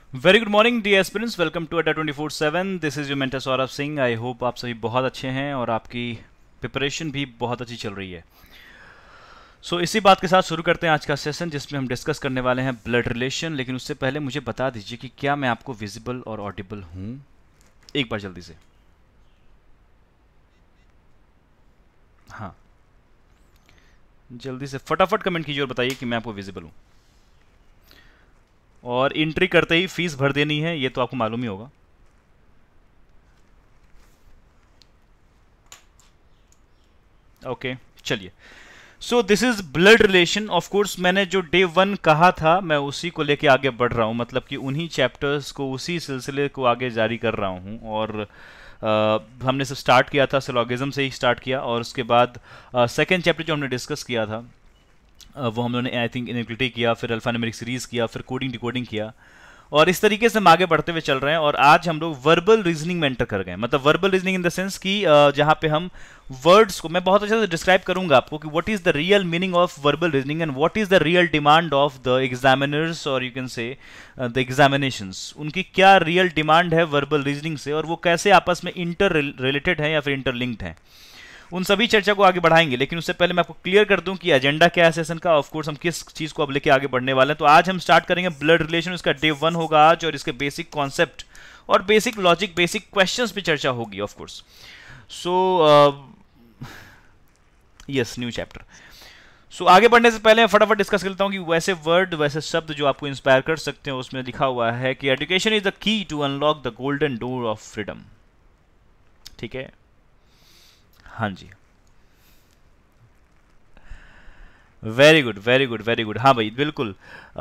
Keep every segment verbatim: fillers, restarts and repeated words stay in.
Very good morning the aspirants, welcome to Adda twenty four seven. This is your mentor Saurabh Singh. I hope आप सभी बहुत अच्छे हैं और आपकी प्रिपरेशन भी बहुत अच्छी चल रही है। सो so, इसी बात के साथ शुरू करते हैं आज का सेशन, जिसमें हम डिस्कस करने वाले हैं ब्लड रिलेशन। लेकिन उससे पहले मुझे बता दीजिए कि क्या मैं आपको विजिबल और ऑडिबल हूँ, एक बार जल्दी से। हाँ, जल्दी से फटाफट कमेंट कीजिए और बताइए कि मैं आपको विजिबल हूँ। और एंट्री करते ही फीस भर देनी है, ये तो आपको मालूम ही होगा। ओके, चलिए। So this is blood relation. Of course मैंने जो डे वन कहा था मैं उसी को लेके आगे बढ़ रहा हूँ, मतलब कि उन्हीं चैप्टर्स को, उसी सिलसिले को आगे जारी कर रहा हूँ। और uh, हमने सब स्टार्ट किया था सिलोगिज्म से ही स्टार्ट किया, और उसके बाद सेकेंड uh, चैप्टर जो हमने डिस्कस किया था uh, वो हम लोगों ने आई थिंक इनइक्वालिटी किया, फिर अल्फान्यूमेरिक सीरीज किया, फिर कोडिंग डिकोडिंग किया, और इस तरीके से हम आगे बढ़ते हुए चल रहे हैं। और आज हम लोग वर्बल रीजनिंग में एंटर कर गए, मतलब verbal reasoning in the sense कि जहां पे हम वर्ड्स को, मैं बहुत अच्छे से डिस्क्राइब करूंगा आपको कि what is the real meaning of verbal reasoning and what is the real demand of the examiners, और you can say the examinations. उनकी क्या रियल डिमांड है वर्बल रीजनिंग से, और वो कैसे आपस में इंटर रिलेटेड है या फिर इंटरलिंक्ड है, उन सभी चर्चा को आगे बढ़ाएंगे। लेकिन उससे पहले मैं आपको क्लियर कर दूं कि एजेंडा क्या है सेशन का, ऑफ कोर्स हम किस चीज को अब लेके आगे बढ़ने वाले हैं। तो आज हम स्टार्ट करेंगे ब्लड रिलेशन, इसका डे वन होगा आज, और इसके बेसिक कॉन्सेप्ट और बेसिक लॉजिक, बेसिक क्वेश्चंस पे चर्चा होगी of course. So yes, new chapter. So आगे बढ़ने से पहले मैं फटाफट डिस्कस करता हूं कि वैसे वर्ड, वैसे शब्द जो आपको इंस्पायर कर सकते हैं, उसमें लिखा हुआ है कि education is the key to unlock the golden door of freedom. ठीक है, हाँ जी, very good very good very good. हाँ भाई, बिल्कुल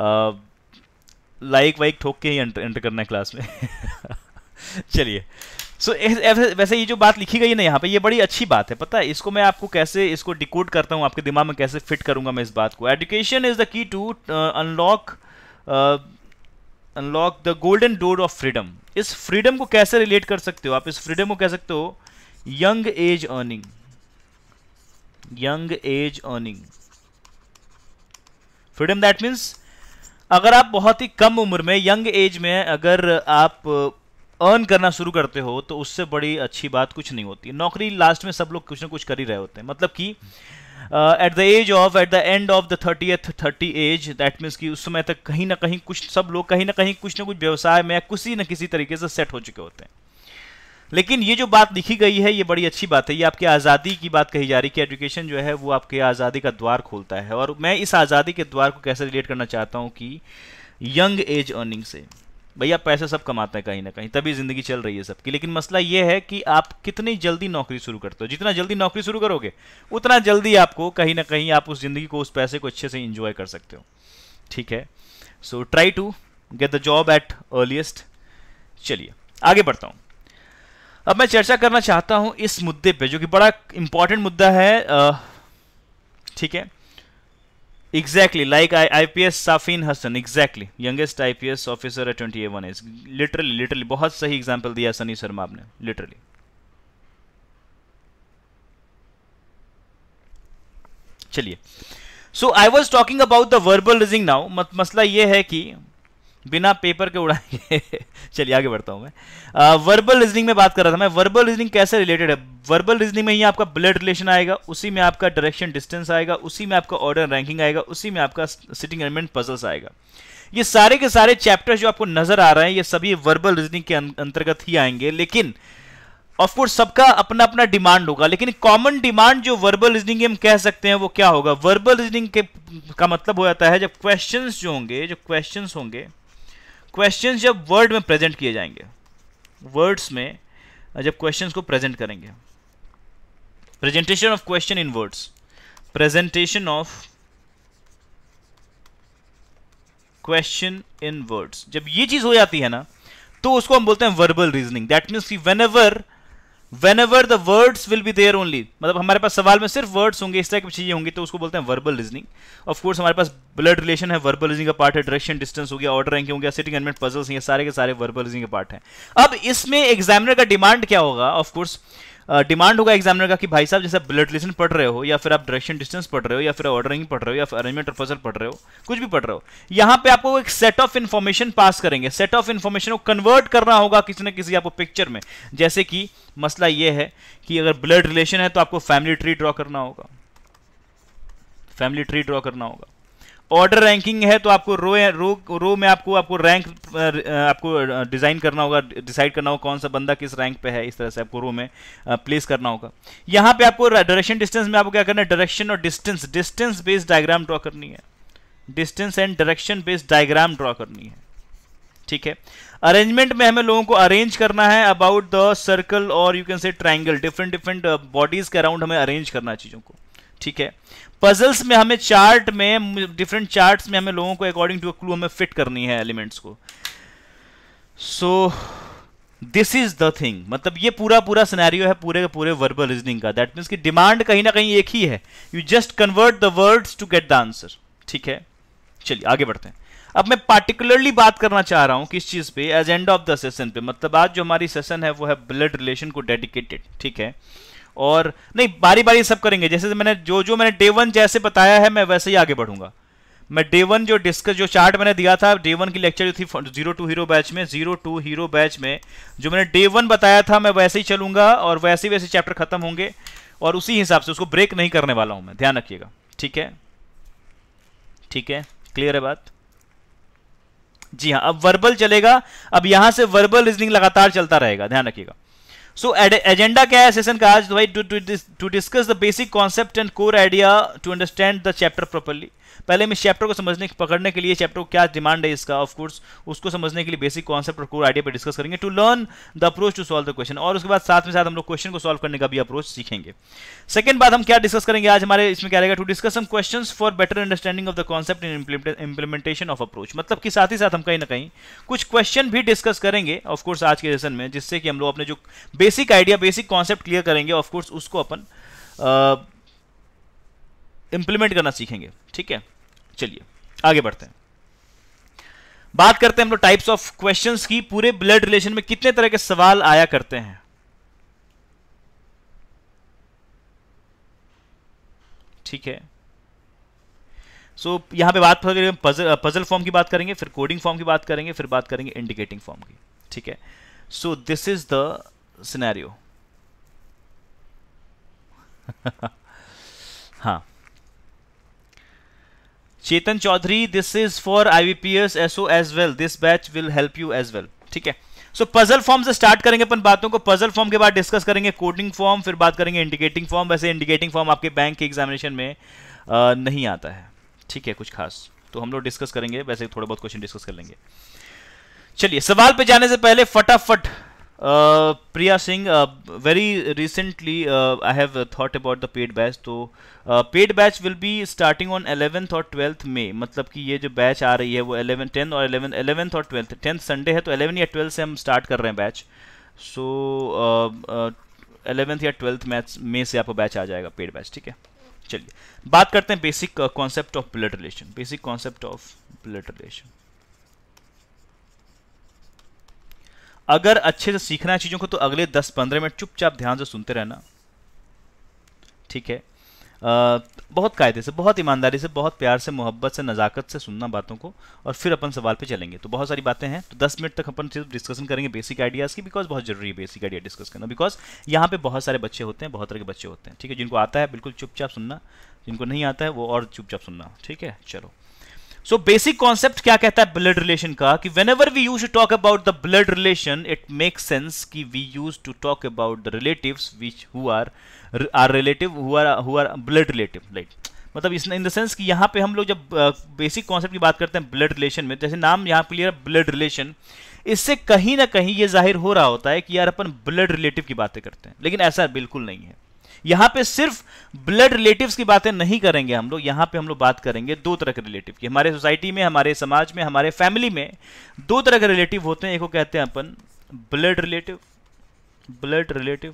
लाइक वाइक ठोक के ही एंटर, एंटर करना है क्लास में। चलिए, सो so, वैसे ये जो बात लिखी गई है ना यहाँ पे, ये बड़ी अच्छी बात है। पता है इसको मैं आपको कैसे इसको डिकोड करता हूँ, आपके दिमाग में कैसे फिट करूंगा मैं इस बात को। Education is the key to unlock unlock the golden door of freedom. इस फ्रीडम को कैसे रिलेट कर सकते हो आप? इस फ्रीडम को कह सकते हो young age earning, young age earning freedom. That means अगर आप बहुत ही कम उम्र में, यंग एज में अगर आप अर्न करना शुरू करते हो, तो उससे बड़ी अच्छी बात कुछ नहीं होती। नौकरी लास्ट में सब लोग कुछ ना कुछ कर ही रहे होते हैं, मतलब कि at the age of, at the end of the thirtieth thirty age, that means कि उस समय तक कहीं ना कहीं कुछ, सब लोग कहीं ना कहीं कुछ ना कुछ व्यवसाय में किसी न किसी तरीके से सेट हो चुके होते हैं। लेकिन ये जो बात लिखी गई है ये बड़ी अच्छी बात है, ये आपकी आज़ादी की बात कही जा रही है कि एजुकेशन जो है वो आपके आज़ादी का द्वार खोलता है। और मैं इस आज़ादी के द्वार को कैसे रिलेट करना चाहता हूँ कि यंग एज अर्निंग से। भैया पैसे सब कमाते हैं कहीं ना कहीं, तभी ज़िंदगी चल रही है सबकी, लेकिन मसला ये है कि आप कितनी जल्दी नौकरी शुरू करते हो। जितना जल्दी नौकरी शुरू करोगे उतना जल्दी आपको कहीं ना कहीं आप उस ज़िंदगी को, उस पैसे को अच्छे से इंजॉय कर सकते हो। ठीक है, so try to get the job at earliest. चलिए आगे बढ़ता हूँ। अब मैं चर्चा करना चाहता हूं इस मुद्दे पे, जो कि बड़ा इंपॉर्टेंट मुद्दा है। ठीक है, exactly like IPS Safin Hasan, exactly youngest IPS officer at twenty one age. Literally literally बहुत सही एग्जांपल दिया सनी शर्मा आपने, लिटरली। चलिए, so I was talking about the verbal reasoning now. मसला यह है कि बिना पेपर के उड़ाएंगे। चलिए आगे बढ़ता हूं मैं। वर्बल रीजनिंग में बात कर रहा था मैं। वर्बल रीजनिंग कैसे रिलेटेड है? वर्बल रीजनिंग में ही आपका ब्लड रिलेशन आएगा, उसी में आपका डायरेक्शन डिस्टेंस आएगा, उसी में आपका ऑर्डर रैंकिंग आएगा, उसी में आपका सिटिंग एलिमेंट पजल्स आएगा। ये सारे के सारे चैप्टर्स जो आपको नजर आ रहे हैं ये सभी वर्बल रीजनिंग के अंतर्गत ही आएंगे। लेकिन ऑफ कोर्स सबका अपना अपना डिमांड होगा, लेकिन कॉमन डिमांड जो वर्बल रीजनिंग हम कह सकते हैं वो क्या होगा? वर्बल रीजनिंग के का मतलब हो जाता है जब क्वेश्चंस जो होंगे, जो क्वेश्चंस होंगे, क्वेश्चंस जब वर्ड में प्रेजेंट किए जाएंगे, वर्ड्स में जब क्वेश्चंस को प्रेजेंट करेंगे, presentation of question in words, presentation of question in words, जब ये चीज हो जाती है ना, तो उसको हम बोलते हैं वर्बल रीजनिंग। दैट मीन्स कि whenever whenever the words will be there only, मतलब हमारे पास सवाल में सिर्फ वर्ड्स होंगे, इस तरह की चीजें होंगी, तो उसको बोलते हैं वर्बल रीजनिंग। ऑफ कोर्स हमारे पास ब्लड रिलेशन है, वर्बल रीजनिंग का पार्ट है, डायरेक्शन डिस्टेंस हो गया, ऑर्डर रैंकिंग हो गया, सिटिंग एलिमेंट पजल्स, ये सारे के सारे वर्बल रीजनिंग के पार्ट हैं। अब इसमें एग्जामिनर का डिमांड क्या होगा? ऑफ कोर्स डिमांड होगा एग्जामिनर का कि भाई साहब जैसे ब्लड रिलेशन पढ़ रहे हो, या फिर आप डायरेक्शन डिस्टेंस पढ़ रहे हो, या फिर ऑर्डरिंग पढ़ रहे हो, या फिर अरेंजमेंट और पजल पढ़ रहे हो, कुछ भी पढ़ रहे हो, यहाँ पे आपको एक सेट ऑफ इन्फॉर्मेशन पास करेंगे। सेट ऑफ इन्फॉर्मेशन को कन्वर्ट करना होगा किसी न किसी आपको पिक्चर में। जैसे कि मसला ये है कि अगर ब्लड रिलेशन है तो आपको फैमिली ट्री ड्रॉ करना होगा, फैमिली ट्री ड्रॉ करना होगा। ऑर्डर रैंकिंग है तो आपको रो रो रो में आपको आपको रैंक आपको डिजाइन करना होगा, डिसाइड करना होगा कौन सा बंदा किस रैंक पे है, इस तरह से आपको रो में प्लेस करना होगा। यहाँ पे आपको डायरेक्शन डिस्टेंस में आपको क्या करना है, डायरेक्शन और distance distance based diagram draw करनी है, distance and direction based diagram draw करनी है, ठीक है। अरेंजमेंट में हमें लोगों को अरेंज करना है अबाउट द सर्कल और you can say triangle, different different bodies के अराउंड हमें अरेंज करना है चीजों को, ठीक है। पजल्स में हमें चार्ट में डिफरेंट चार्ट्स में हमें लोगों को अकॉर्डिंग टू क्लू हमें फिट करनी है एलिमेंट्स को। So this is the thing, मतलब ये पूरा पूरा सिनेरियो है पूरे पूरे वर्बल रीजनिंग का। दैट मींस कि डिमांड कहीं ना कहीं एक ही है, you just convert the words to get the answer, ठीक है। चलिए आगे बढ़ते हैं। अब मैं पार्टिकुलरली बात करना चाह रहा हूं किस चीज पे, एजेंडा ऑफ द सेशन पे। मतलब आज जो हमारी सेशन है वो है ब्लड रिलेशन को डेडिकेटेड, ठीक है। और नहीं, बारी बारी सब करेंगे, जैसे मैंने जो जो मैंने डे वन जैसे बताया है मैं वैसे ही आगे बढ़ूंगा। मैं डे वन जो डिस्कस जो चार्ट मैंने दिया था, डे वन की लेक्चर जो थी जीरो टू हीरो बैच में, जीरो टू हीरो बैच में जो मैंने डे वन बताया था मैं वैसे ही चलूंगा, और वैसे ही वैसे चैप्टर खत्म होंगे, और उसी हिसाब से उसको ब्रेक नहीं करने वाला हूं मैं, ध्यान रखिएगा, ठीक है। ठीक है, क्लियर है बात? जी हाँ, अब वर्बल चलेगा, अब यहां से वर्बल रीजनिंग लगातार चलता रहेगा, ध्यान रखिएगा। सो एजेंडा क्या है सेशन का आज? तो भाई to discuss the basic concept and core idea to understand the chapter properly. पहले हम इस चैप्टर को समझने पकड़ने के लिए चैप्टर को क्या डिमांड है इसका, ऑफ कोर्स उसको समझने के लिए बेसिक कॉन्सेप्ट और कोर आइडिया पे डिस्कस करेंगे, to learn the approach to solve the question. और उसके बाद साथ में साथ हम लोग क्वेश्चन को सॉल्व करने का भी अप्रोच सीखेंगे। सेकंड बात हम क्या डिस्कस करेंगे आज हमारे इसमें क्या रहेगा, to discuss some questions for better understanding of the concept in implementation of approach. मतलब कि साथ ही साथ हम कहीं ना कहीं कुछ क्वेश्चन भी डिस्कस करेंगे ऑफ कोर्स आज के सेशन में, जिससे कि हम लोग अपने जो basic idea basic concept clear करेंगे, ऑफ कोर्स उसको अपन इंप्लीमेंट करना सीखेंगे, ठीक है। चलिए आगे बढ़ते हैं, बात करते हैं हम लोग टाइप्स ऑफ क्वेश्चंस की। पूरे ब्लड रिलेशन में कितने तरह के सवाल आया करते हैं, ठीक है। सो so, यहां पे बात करेंगे पजल पजल फॉर्म की बात करेंगे, फिर कोडिंग फॉर्म की बात करेंगे, फिर बात करेंगे इंडिकेटिंग फॉर्म की, ठीक है। So this is the scenario. हाँ, Chetan Chaudhary, this is for IBPS SO as well, this batch will help you as well, ठीक है। सो पजल फॉर्म से स्टार्ट करेंगे अपन बातों को। पजल फॉर्म के बाद डिस्कस करेंगे कोडिंग फॉर्म, फिर बात करेंगे इंडिकेटिंग फॉर्म। वैसे इंडिकेटिंग फॉर्म आपके बैंक के एग्जामिनेशन में आ, नहीं आता है, ठीक है, कुछ खास, तो हम लोग डिस्कस करेंगे, वैसे थोड़े बहुत क्वेश्चन डिस्कस कर लेंगे। चलिए सवाल पे जाने से पहले फटाफट Uh, Priya Singh, uh, very recently uh, I have uh, thought about the paid batch. तो uh, paid batch will be starting on eleventh और twelfth में, मतलब कि ये जो बैच आ रही है वो eleven, ten और eleven, eleventh और twelfth, tenth संडे है तो eleven या twelve से हम स्टार्ट कर रहे हैं बैच। सो eleventh या twelfth मैच में से आपको बैच आ जाएगा पेड बैच, ठीक है। चलिए बात करते हैं basic concept of blood relation. Basic concept of blood relation, अगर अच्छे से सीखना है चीजों को तो अगले दस पंद्रह मिनट चुपचाप ध्यान से सुनते रहना, ठीक है। आ, बहुत कायदे से, बहुत ईमानदारी से, बहुत प्यार से, मोहब्बत से, नज़ाकत से सुनना बातों को, और फिर अपन सवाल पे चलेंगे। तो बहुत सारी बातें हैं, तो दस मिनट तक अपन सिर्फ डिस्कशन करेंगे बेसिक आइडियाज़ की, बिकॉज बहुत जरूरी है बेसिक आइडिया डिस्कस करना, बिकॉज यहाँ पे बहुत सारे बच्चे होते हैं, बहुत तरह के बच्चे होते हैं, ठीक है। जिनको आता है बिल्कुल चुपचाप सुनना, जिनको नहीं आता है वो और चुपचाप सुनना, ठीक है। चलो, सो बेसिक कॉन्सेप्ट क्या कहता है ब्लड रिलेशन का, कि whenever we use to talk about the blood relation it makes sense कि we use to talk about the relatives which who are are relative who are who are blood relative, right. मतलब इस इन the sense कि यहाँ पे हम लोग जब basic concept की बात करते हैं ब्लड रिलेशन में, जैसे नाम यहाँ क्लियर ब्लड रिलेशन, इससे कहीं ना कहीं ये जाहिर हो रहा होता है कि यार अपन ब्लड रिलेटिव की बातें करते हैं, लेकिन ऐसा बिल्कुल नहीं है। यहां पे सिर्फ ब्लड रिलेटिव्स की बातें नहीं करेंगे हम लोग, यहां पे हम लोग बात करेंगे दो तरह के रिलेटिव की। हमारे सोसाइटी में, हमारे समाज में, हमारे फैमिली में दो तरह के रिलेटिव होते हैं। एक को कहते हैं अपन ब्लड रिलेटिव, ब्लड रिलेटिव,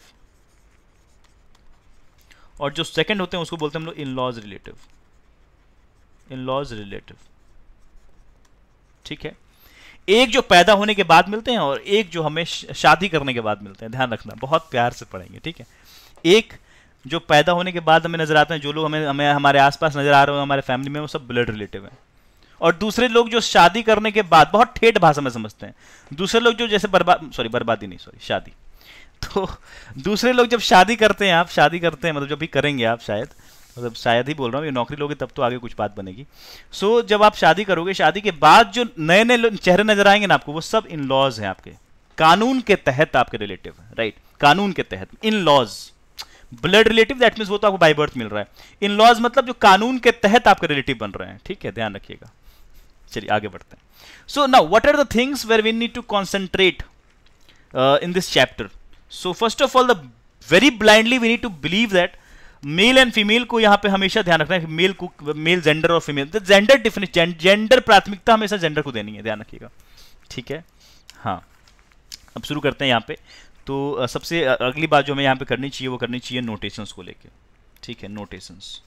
और जो सेकंड होते हैं उसको बोलते हैं हम लोग in laws relative, in laws relative, ठीक है। एक जो पैदा होने के बाद मिलते हैं और एक जो हमें शादी करने के बाद मिलते हैं, ध्यान रखना, बहुत प्यार से पढ़ेंगे, ठीक है। एक जो पैदा होने के बाद हमें नजर आते हैं, जो लोग हमें हमें हमारे आसपास नजर आ रहे हैं हमारे फैमिली में, वो सब ब्लड रिलेटिव हैं। और दूसरे लोग जो शादी करने के बाद, बहुत ठेठ भाषा में समझते हैं, दूसरे लोग जो जैसे बर्बाद सॉरी बर्बादी नहीं सॉरी शादी, तो दूसरे लोग जब शादी करते हैं, आप शादी करते हैं मतलब जब भी करेंगे आप, शायद मतलब शायद ही बोल रहा हूँ, ये नौकरी लोगे तब तो आगे कुछ बात बनेगी। सो so, जब आप शादी करोगे, शादी के बाद जो नए नए चेहरे नजर आएंगे ना आपको, वो सब इन लॉज हैं आपके, कानून के तहत आपके रिलेटिव है, राइट, कानून के तहत। In laws, blood relative that means वो तो आपको बाय बर्थ मिल रहा है, इन लॉज मतलब जो कानून के तहत आपके रिलेटिव बन रहे हैं, ठीक है, ध्यान रखिएगा। चलिए आगे बढ़ते हैं। So now what are the things where we need to concentrate in this chapter. So first of all, the very blindly we need to believe that male and female को यहां पे हमेशा ध्यान रखना है, मेल को मेल जेंडर और female, gender definition, gender प्राथमिकता हमेशा जेंडर को देनी है, ध्यान रखिएगा, ठीक है। हाँ, अब शुरू करते हैं यहाँ पे। तो सबसे अगली बात जो हमें यहाँ पे करनी चाहिए वो करनी चाहिए नोटेशंस को लेके, ठीक है। नोटेशंस,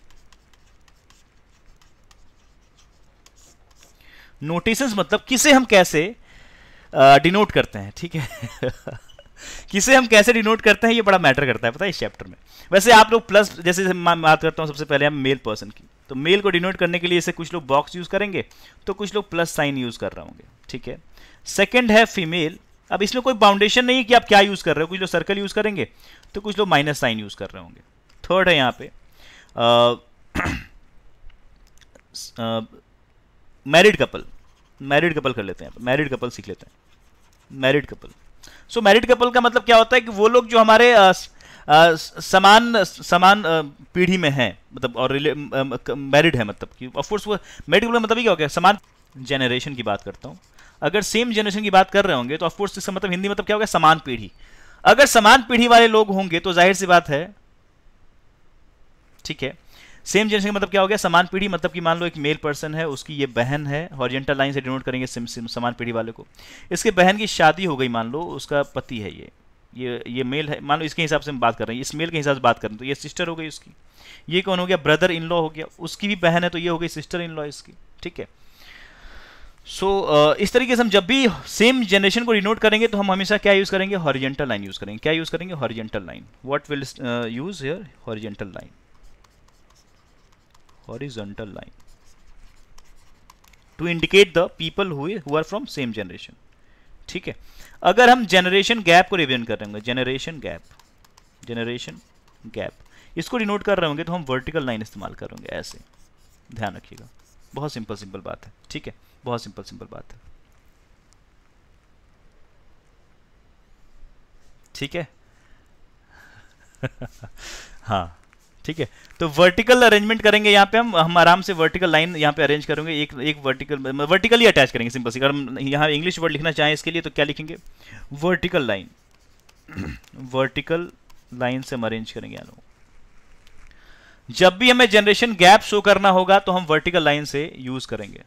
नोटेशंस मतलब किसे हम कैसे डिनोट करते हैं, ठीक है। किसे हम कैसे डिनोट करते हैं ये बड़ा मैटर करता है, पता है, इस चैप्टर में। वैसे आप लोग प्लस, जैसे मैं बात करता हूँ सबसे पहले हम मेल पर्सन की, तो मेल को डिनोट करने के लिए जैसे कुछ लोग बॉक्स यूज करेंगे, तो कुछ लोग प्लस साइन यूज कर रहे होंगे, ठीक है। सेकंड है फीमेल। अब इसमें कोई बाउंडेशन नहीं है कि आप क्या यूज कर रहे हो, कुछ लोग सर्कल यूज करेंगे तो कुछ लोग माइनस साइन यूज कर रहे होंगे। थर्ड है यहाँ पे मैरिड कपल, मैरिड कपल कर लेते हैं, मैरिड कपल सीख लेते हैं, married couple. So married couple का मतलब क्या होता है कि वो लोग जो हमारे आ, आ, समान समान पीढ़ी में हैं, मतलब और मैरिड है, मतलब कि ऑफ कोर्स वो मैरिड कपल मतलब क्या हो गया, समान जनरेशन की बात करता हूँ। अगर सेम जनरेशन की बात कर रहे होंगे तो ऑफ कोर्स इसका मतलब हिंदी मतलब क्या हो गया, समान पीढ़ी। अगर समान पीढ़ी वाले लोग होंगे तो जाहिर सी बात है, ठीक है, सेम जनरेशन का मतलब क्या हो गया, समान पीढ़ी, मतलब कि मान लो एक मेल पर्सन है, उसकी ये बहन है, हॉरिजॉन्टल लाइन से डिनोट करेंगे सिम, सिम, समान पीढ़ी वाले को। इसके बहन की शादी हो गई, मान लो उसका पति है ये ये ये मेल है, मान लो इसके हिसाब से हम बात कर रहे हैं, इस मेल के हिसाब से बात कर रहे हैं, तो ये सिस्टर हो गई उसकी। ये कौन हो गया, ब्रदर इन लॉ हो गया, उसकी भी बहन है तो ये हो गई सिस्टर इन लॉ इसकी, ठीक है। सो so, uh, इस तरीके से हम जब भी सेम जनरेशन को डिनोट करेंगे तो हम हमेशा क्या यूज करेंगे, हॉरिजॉन्टल लाइन यूज करेंगे। क्या यूज करेंगे, horizontal line. What will use here, horizontal line, horizontal line to indicate the people who who are from same generation, ठीक है। अगर हम जनरेशन गैप को रिप्रेजेंट कर रहे होंगे, जनरेशन गैप, जनरेशन गैप, इसको डिनोट कर रहे होंगे तो हम वर्टिकल लाइन इस्तेमाल करेंगे, ऐसे, ध्यान रखिएगा। बहुत सिंपल सिंपल बात है, ठीक है, बहुत सिंपल सिंपल बात है, ठीक है। हाँ, ठीक है। तो वर्टिकल अरेंजमेंट करेंगे यहाँ पे हम हम आराम से वर्टिकल लाइन यहाँ पे अरेंज करेंगे, एक एक वर्टिकल वर्टिकली अटैच करेंगे, सिंपल सी। अगर हम यहाँ इंग्लिश वर्ड लिखना चाहें इसके लिए तो क्या लिखेंगे, वर्टिकल लाइन, वर्टिकल लाइन से हम अरेंज करेंगे यहाँ लोग। जब भी हमें जनरेशन गैप शो करना होगा तो हम वर्टिकल लाइन से यूज करेंगे।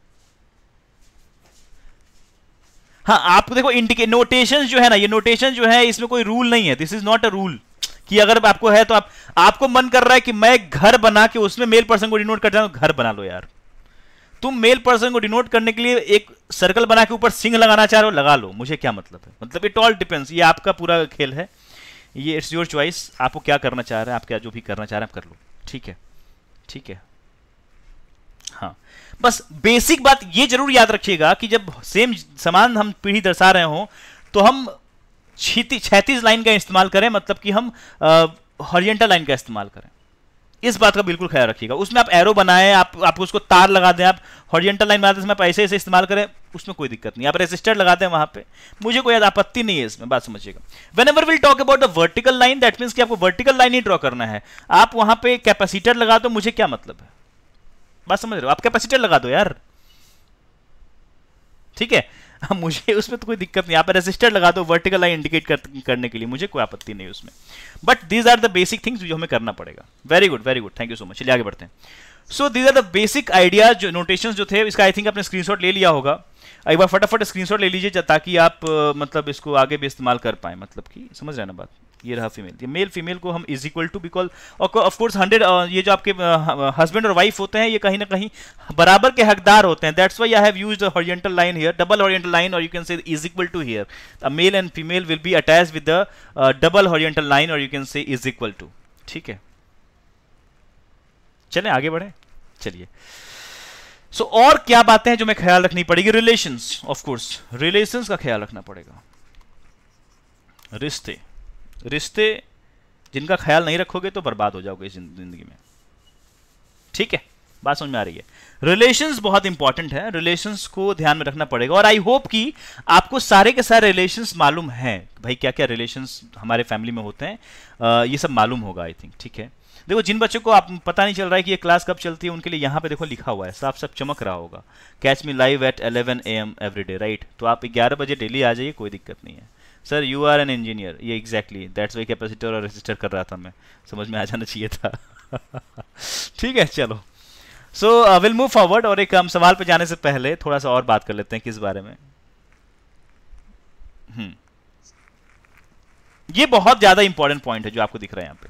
हाँ, आपको देखो इंडिकेट नोटेशन जो है ना, ये नोटेशन जो है इसमें कोई रूल नहीं है, this is not a rule कि अगर आपको है तो आप आपको मन कर रहा है कि मैं घर बना के उसमें मेल पर्सन को डिनोट करता हूं, घर बना लो यार। तुम मेल पर्सन को डिनोट करने के लिए एक सर्कल बना के ऊपर सिंह लगाना चाह रहे हो, लगा लो, मुझे क्या मतलब है। मतलब इट ऑल डिपेंड्स, ये आपका पूरा खेल है, ये इट्स योर चॉइस, आपको क्या करना चाह रहे हैं, आप क्या जो भी करना चाह रहे हैं आप कर लो, ठीक है, ठीक है। हाँ, बस बेसिक बात ये जरूर याद रखिएगा कि जब सेम समान हम पीढ़ी दर्शा रहे हो तो हम छैतीस लाइन का इस्तेमाल करें, मतलब कि हम हॉरिजॉन्टल लाइन का इस्तेमाल करें। इस बात का बिल्कुल ख्याल रखिएगा। उसमें आप एरो बनाएं, आप आप उसको तार लगा दें, आप हॉरिजॉन्टल लाइन बनाते हैं ऐसे ऐसे इस्तेमाल करें, उसमें कोई दिक्कत नहीं। आप रेसिस्टर लगा दें वहां पे, मुझे कोई आपत्ति नहीं है इसमें, बात समझिएगा। Whenever will talk about the vertical line, that means कि आपको वर्टिकल लाइन ही ड्रॉ करना है। आप वहां पे कैपेसिटर लगा दो, मुझे क्या मतलब है, बात समझ रहे हो, आप कैपेसिटर लगा दो यार, ठीक है। मुझे उसमें तो कोई दिक्कत नहीं, आप रेसिस्टर लगा दो वर्टिकल लाइन इंडिकेट कर, करने के लिए, मुझे कोई आपत्ति नहीं उसमें। But these are the basic things जो हमें करना पड़ेगा। Very good, very good, thank you so much. चलिए आगे बढ़ते हैं। So these are the basic ideas, जो नोटेशंस जो थे, इसका आई थिंक आपने स्क्रीनशॉट ले लिया होगा। एक बार फटाफट स्क्रीनशॉट ले लीजिए ताकि आप मतलब इसको आगे भी इस्तेमाल कर पाए, मतलब कि समझ रहे हैं ना बात। ये रहा फीमेल, ये मेल फीमेल को हम is equal to, because of course hundred, ये जो आपके हस्बैंड और वाइफ होते हैं ये कहीं ना कहीं बराबर के हकदार होते हैं, that's why I have used a horizontal line here, double horizontal line, और you can say is equal to here, a male and female will be attached with the double horizontal line, और you can say is equal to. ठीक है, चलें आगे बढ़े। चलिए, सो so, और क्या बातें हैं जो मैं ख्याल रखनी पड़ेगी? रिलेशंस, ऑफ कोर्स रिलेशंस का ख्याल रखना पड़ेगा। रिश्ते, रिश्ते जिनका ख्याल नहीं रखोगे तो बर्बाद हो जाओगे जिंदगी में। ठीक है, बात समझ में आ रही है? रिलेशंस बहुत इंपॉर्टेंट है, रिलेशंस को ध्यान में रखना पड़ेगा, और आई होप कि आपको सारे के सारे रिलेशंस मालूम हैं, भाई क्या क्या रिलेशंस हमारे फैमिली में होते हैं, आ, ये सब मालूम होगा आई थिंक। ठीक है, देखो जिन बच्चों को आप पता नहीं चल रहा है कि ये क्लास कब चलती है, उनके लिए यहाँ पे देखो लिखा हुआ है, साफ साफ चमक रहा होगा, catch me live at eleven A M every day, right? तो आप ग्यारह बजे डेली आ जाइए, कोई दिक्कत नहीं है। Sir you are an engineer, ये एग्जैक्टली दैट्स वाई कैपेसिटर और रेसिस्टर कर रहा था मैं, समझ में आ जाना चाहिए था। ठीक है, चलो, सो विल मूव फॉरवर्ड, और एक हम सवाल पे जाने से पहले थोड़ा सा और बात कर लेते हैं किस बारे में। हम्म ये बहुत ज्यादा इंपॉर्टेंट पॉइंट है जो आपको दिख रहा है यहाँ पे।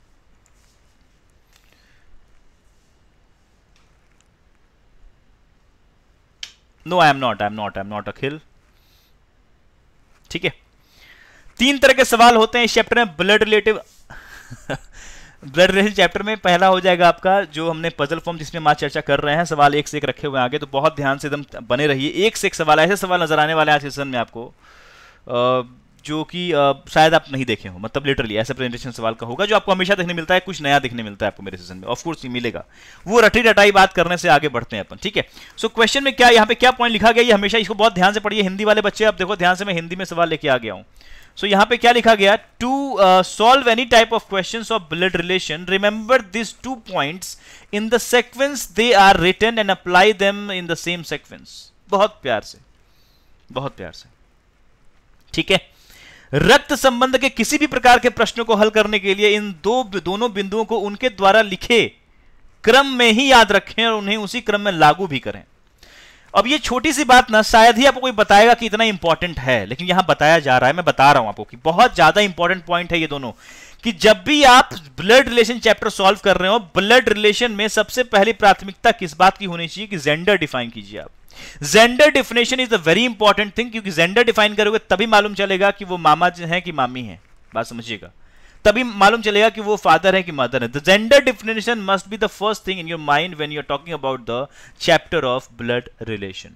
No I am not, I am not, I am not Akhil. ठीक है, तीन तरह के सवाल होते हैं इस चैप्टर में, blood relative blood relation chapter में पहला हो जाएगा आपका जो हमने पजल फॉर्म जिसमें हम आज चर्चा कर रहे हैं, सवाल एक से एक रखे हुए हैं आगे, तो बहुत ध्यान से एकदम बने रहिए, एक से एक सवाल, ऐसे सवाल नजर आने वाले हैं आज सेशन में आपको जो कि शायद आप नहीं देखे हो, मतलब लिटरली ऐसा प्रेजेंटेशन सवाल का होगा जो आपको हमेशा देखने मिलता है, कुछ नया देखने मिलता है आपको मेरे सेशन में, ऑफ कोर्स ये मिलेगा। वो रटी रटाई बात करने से आगे बढ़ते हैं अपन। ठीक है, सो क्वेश्चन में क्या यहाँ पे क्या पॉइंट लिखा गया, ये हमेशा इसको बहुत ध्यान से पढ़िए, हिंदी वाले बच्चे अब देखो ध्यान से, मैं हिंदी में सवाल लेके आ गया हूँ। सो so, यहाँ पे क्या लिखा गया, to solve any type of questions of blood relation remember this two points in the sequence they are written and apply them in the same sequence. बहुत प्यार से, बहुत प्यार से। ठीक है, रक्त संबंध के किसी भी प्रकार के प्रश्नों को हल करने के लिए इन दो दोनों बिंदुओं को उनके द्वारा लिखे क्रम में ही याद रखें और उन्हें उसी क्रम में लागू भी करें। अब ये छोटी सी बात ना शायद ही आपको कोई बताएगा कि इतना इंपॉर्टेंट है, लेकिन यहां बताया जा रहा है, मैं बता रहा हूं आपको कि बहुत ज्यादा इंपॉर्टेंट पॉइंट है ये दोनों, कि जब भी आप ब्लड रिलेशन चैप्टर सॉल्व कर रहे हो, ब्लड रिलेशन में सबसे पहली प्राथमिकता किस बात की होनी चाहिए कि जेंडर डिफाइन कीजिए आप। Gender definition is a very important thing, क्योंकि जेंडर डिफाइन करोगे तभी मालूम चलेगा कि वो मामा है कि मामी है, बात समझिएगा, तभी मालूम चलेगा कि वो फादर है कि मदर है। The gender definition must be the first thing in your mind when you are talking about the chapter of blood relation.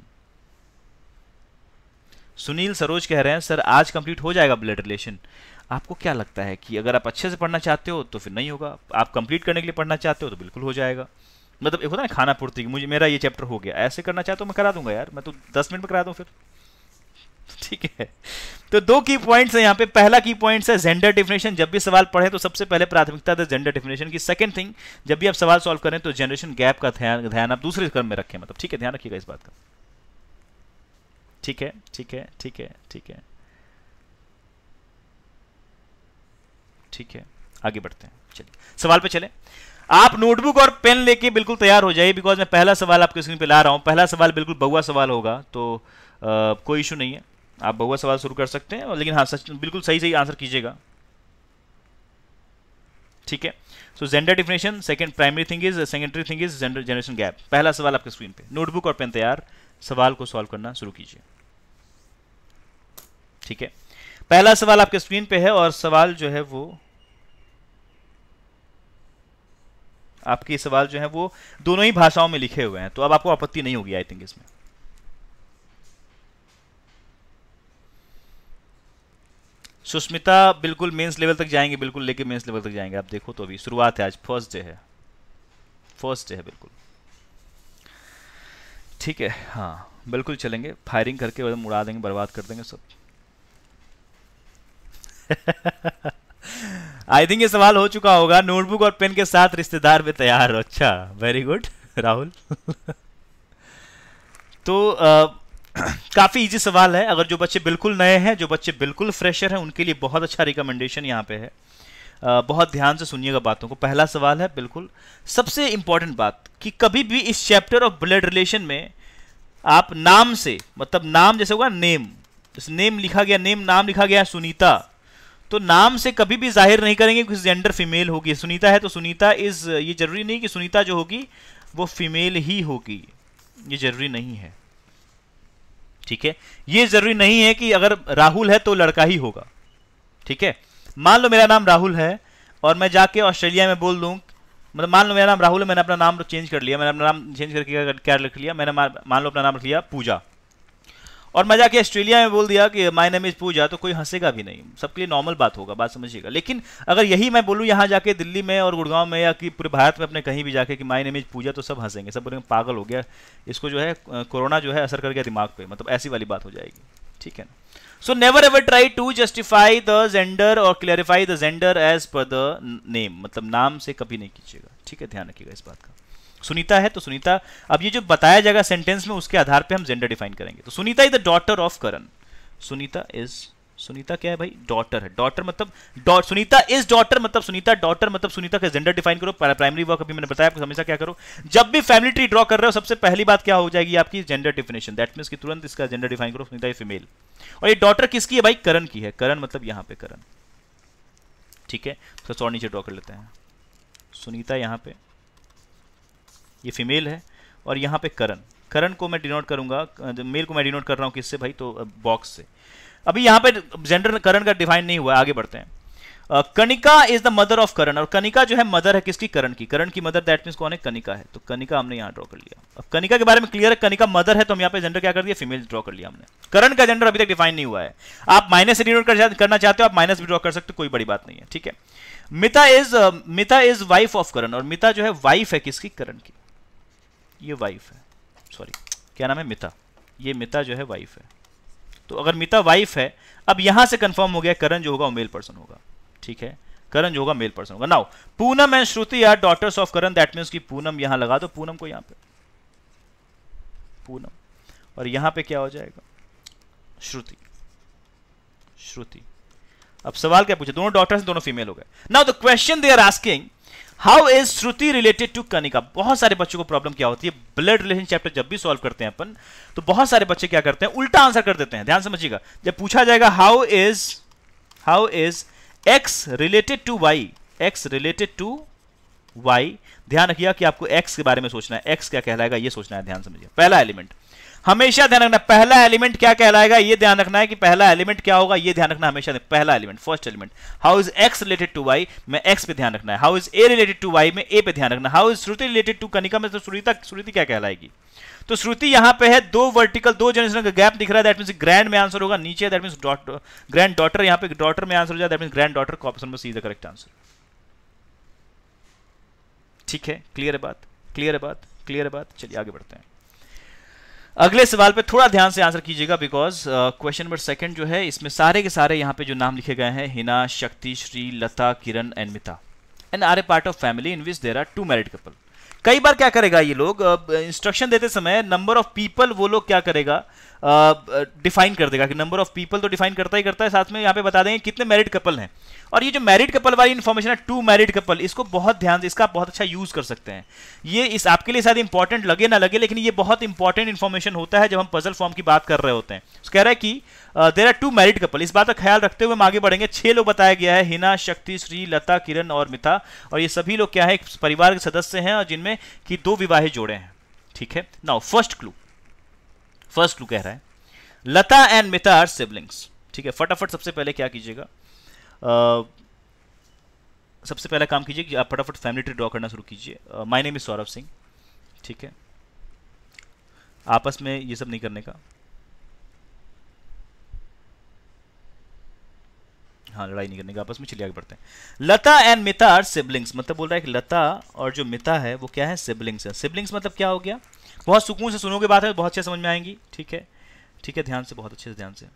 Sunil Saroj कह रहे हैं सर आज कंप्लीट हो जाएगा ब्लड रिलेशन। आपको क्या लगता है कि अगर आप अच्छे से पढ़ना चाहते हो तो फिर नहीं होगा, आप कंप्लीट करने के लिए पढ़ना चाहते हो तो बिल्कुल हो जाएगा। मतलब एक होता है ना खाना पूर्ति की, मुझे मेरा ये चैप्टर हो गया, ऐसे करना चाहता हूं मैं करा दूंगा यार, मैं तो दस मिनट में करा दूं फिर। ठीक है, तो दो की पॉइंट्स है यहाँ पे। पहला की पॉइंट्स है जेंडर डिफिनेशन, जब भी सवाल पढ़े तो सबसे पहले प्राथमिकता दे जेंडर डिफिनेशन की। सेकंड थिंग, जब भी आप सवाल सॉल्व करें तो जनरेशन गैप का ध्यान ध्यान आप दूसरे क्रम में रखें, मतलब ठीक है, ध्यान रखिएगा इस बात का। ठीक है, ठीक है, ठीक है, ठीक है, ठीक है, आगे बढ़ते हैं। चलिए सवाल पे चलें। आप नोटबुक और पेन लेके बिल्कुल तैयार हो जाइए, बिकॉज मैं पहला सवाल आपके स्क्रीन पे ला रहा हूं। पहला सवाल बिल्कुल बहुआ सवाल होगा, तो आ, कोई इशू नहीं है, आप बहुआ सवाल शुरू कर सकते हैं, लेकिन हाँ सच बिल्कुल सही सही आंसर कीजिएगा। ठीक है, so gender definition, second primary thing is, secondary thing is gender generation gap. पहला सवाल आपके स्क्रीन पे, नोटबुक और पेन तैयार, सवाल को सॉल्व करना शुरू कीजिए। ठीक है, पहला सवाल आपके स्क्रीन पे है और सवाल जो है वो आपके सवाल जो है वो दोनों ही भाषाओं में लिखे हुए हैं, तो अब आपको आपत्ति नहीं होगी आई थिंक इसमें। सुष्मिता बिल्कुल मेंस लेवल तक जाएंगे, बिल्कुल लेके मेंस लेवल तक जाएंगे। आप देखो तो अभी शुरुआत है, आज फर्स्ट डे है, फर्स्ट डे है बिल्कुल। ठीक है, हाँ बिल्कुल चलेंगे, फायरिंग करके एकदम उड़ा देंगे, बर्बाद कर देंगे सब। आई थिंक ये सवाल हो चुका होगा। नोटबुक और पेन के साथ रिश्तेदार भी तैयार। अच्छा, वेरी गुड राहुल। तो आ, काफी इजी सवाल है, अगर जो बच्चे बिल्कुल नए हैं, जो बच्चे बिल्कुल फ्रेशर हैं, उनके लिए बहुत अच्छा रिकमेंडेशन यहाँ पे है। आ, बहुत ध्यान से सुनिएगा बातों को। पहला सवाल है बिल्कुल सबसे इंपॉर्टेंट बात कि कभी भी इस चैप्टर ऑफ ब्लड रिलेशन में आप नाम से, मतलब नाम जैसे होगा नेम, नेम लिखा गया, नेम नाम लिखा गया सुनीता, तो नाम से कभी भी जाहिर नहीं करेंगे कि जेंडर फीमेल होगी। सुनीता है तो सुनीता इज, ये जरूरी नहीं कि सुनीता जो होगी वो फीमेल ही होगी, ये जरूरी नहीं है, ठीक है। ये जरूरी नहीं है कि अगर राहुल है तो लड़का ही होगा, ठीक है। मान लो मेरा नाम राहुल है और मैं जाके ऑस्ट्रेलिया में बोल दूं, मतलब मान लो मेरा नाम राहुल है, मैंने अपना नाम चेंज कर लिया, मैंने अपना नाम चेंज करके क्या लिख लिया, मैंने मान लो अपना नाम रख लिया पूजा, और मैं जाके ऑस्ट्रेलिया में बोल दिया कि माय नेम इज पूजा, तो कोई हंसेगा भी नहीं, सबके लिए नॉर्मल बात होगा, बात समझिएगा। लेकिन अगर यही मैं बोलूँ यहाँ जाके दिल्ली में और गुड़गांव में या कि पूरे भारत में अपने कहीं भी जाके कि माय नेम इज पूजा, तो सब हंसेंगे, सब बोलेंगे पागल हो गया, इसको जो है कोरोना जो है असर कर गया दिमाग पे, मतलब ऐसी वाली बात हो जाएगी, ठीक है ना। So never ever try to justify the gender और clarify the gender as per the name, मतलब नाम से कभी नहीं कीजिएगा, ठीक है, ध्यान रखिएगा इस बात का। सुनीता है तो सुनीता, अब ये जो बताया जाएगा सेंटेंस में उसके आधार पे हम जेंडर डिफाइन करेंगे। तो Sunita is the daughter of Karan, Sunita is, Sunita क्या है भाई, डॉटर है, डॉटर मतलब डॉट, सुनीता इज डॉटर मतलब सुनीता डॉटर मतलब सुनीता का जेंडर डिफाइन करो। प्राइमरी वर्क अभी मैंने बताया आपको, हमेशा क्या करो, जब भी फैमिली ट्री ड्रॉ कर रहे हो सबसे पहली बात क्या हो जाएगी आपकी, जेंडर डिफिनेशन, दैट मींस कि तुरंत इसका जेंडर डिफाइन करो, सुनीता इज फीमेल। और ये डॉटर किसकी है भाई, करण की है, करण मतलब यहां पे करण, ठीक है। तो और नीचे ड्रॉ कर लेते हैं, सुनीता यहां पे ये फीमेल है और यहाँ पे करण, करण को मैं डिनोट करूंगा, मेल को मैं डिनोट कर रहा हूँ किससे भाई, तो बॉक्स से। अभी यहाँ पे जेंडर करण का डिफाइन नहीं हुआ, आगे बढ़ते हैं। uh, Kanika is the mother of Karan, और कनिका जो है मदर है किसकी, करण की, करण की मदर दैट मींस कौन है, कनिका है, तो कनिका हमने यहाँ ड्रॉ कर लिया। अब कनिका के बारे में क्लियर है, कनिका मदर है तो हम यहाँ पे जेंडर क्या कर दिया, फीमेल ड्रॉ कर लिया हमने। करण का जेंडर अभी तक डिफाइन नहीं हुआ है, आप माइनस से डिनोट कर, करना चाहते हो आप माइनस भी ड्रॉ कर सकते हो, कोई बड़ी बात नहीं है, ठीक है। मिता इज, मिता इज वाइफ ऑफ करण, और मिता जो है वाइफ है किसकी, करण की, ये वाइफ है, सॉरी क्या नाम है, मिता, ये मिता जो है वाइफ है। तो अगर मिता वाइफ है, अब यहां से कंफर्म हो गया करण जो होगा वो मेल पर्सन होगा, ठीक है, करण जो होगा मेल पर्सन होगा। Now Poonam and Shruti are daughters of Karan, that means कि पूनम यहां लगा दो, पूनम को यहां पे पूनम, और यहां पे क्या हो जाएगा, श्रुति, श्रुति। अब सवाल क्या पूछे, दोनों डॉटर्स दोनों फीमेल हो गए। Now the question they are asking, how is Shruti related to Kanika. बहुत सारे बच्चों को प्रॉब्लम क्या होती है, ब्लड रिलेशन चैप्टर जब भी सॉल्व करते हैं अपन, तो बहुत सारे बच्चे क्या करते हैं, उल्टा आंसर कर देते हैं। ध्यान समझिएगा, जब पूछा जाएगा how is how is X related to Y, X related to Y, ध्यान रखिएगा कि आपको एक्स के बारे में सोचना है, एक्स क्या कहलाएगा ये सोचना है, ध्यान समझिए। पहला एलिमेंट हमेशा ध्यान रखना, पहला एलिमेंट क्या कहलाएगा ये ध्यान रखना है कि पहला एलिमेंट क्या होगा, ये ध्यान रखना हमेशा, पहला element, first element. How is X related to Y में एक्स पे ध्यान रखना है, how is A related to Y में ए पे ध्यान रखना, how is Shruti related to Kanika में तो श्रुति श्रुति क्या कहलाएगी। तो श्रुति यहां पे है, दो वर्टिकल दो जनरेशन का गैप दिख रहा है, दैट मींस ग्रैंड में आंसर होगा, नीचे that means daughter, granddaughter, यहां पे डॉटर में आंसर हो जाए, दैट मींस ग्रैंड डॉटर को ऑप्शन में सी द करेक्ट आंसर, ठीक है। क्लियर है बात, क्लियर है बात, क्लियर है बात। चलिए आगे बढ़ते हैं, अगले सवाल पे थोड़ा ध्यान से आंसर कीजिएगा, बिकॉज क्वेश्चन नंबर सेकंड जो है इसमें सारे के सारे यहाँ पे जो नाम लिखे गए हैं, Hina, Shakti, Shri, Lata, Kiran and Mita, and are a part of family in which there are two married couple. कई बार क्या करेगा ये लोग, इंस्ट्रक्शन uh, देते समय नंबर ऑफ पीपल वो लोग क्या करेगा, डिफाइन uh, कर देगा कि नंबर ऑफ पीपल तो डिफाइन करता ही करता है, साथ में यहाँ पे बता देंगे कितने मैरिड कपल हैं। और ये जो मैरिड कपल वाली इन्फॉर्मेशन है, टू मैरिड कपल, इसको बहुत ध्यान से, इसका बहुत अच्छा यूज कर सकते हैं। ये इस आपके लिए शायद इंपॉर्टेंट लगे ना लगे, लेकिन ये बहुत इंपॉर्टेंट इन्फॉर्मेशन होता है जब हम पजल फॉर्म की बात कर रहे होते हैं। कह रहा है कि there are two married couple, इस बात का ख्याल रखते हुए हम आगे बढ़ेंगे। छह लोग बताया गया है, हिना, शक्ति, श्री, लता, किरण और मिता, और ये सभी लोग क्या है, एक परिवार के सदस्य हैं और जिनमें कि दो विवाहित जोड़े हैं, ठीक है। Now first clue, first clue कह रहा है Lata and Mita are siblings, ठीक है। फटाफट सबसे पहले क्या कीजिएगा, uh, सबसे पहला काम कीजिए कि आप फटाफट फैमिली ट्री ड्रॉ करना शुरू कीजिए। My name is Saurabh Singh, ठीक है। आपस में ये सब नहीं करने का, हाँ लड़ाई नहीं करने का आपस में। चलिए आगे बढ़ते हैं। Lata and Mita are siblings, मतलब बोल रहा है कि लता और जो मिता है वो क्या है, सिबलिंग्स है। सिबलिंग्स मतलब क्या हो गया, बहुत सुकून से सुनोगे बात है, बहुत अच्छे समझ में आएंगी, ठीक है, ठीक है, ध्यान से, बहुत अच्छे से ध्यान से।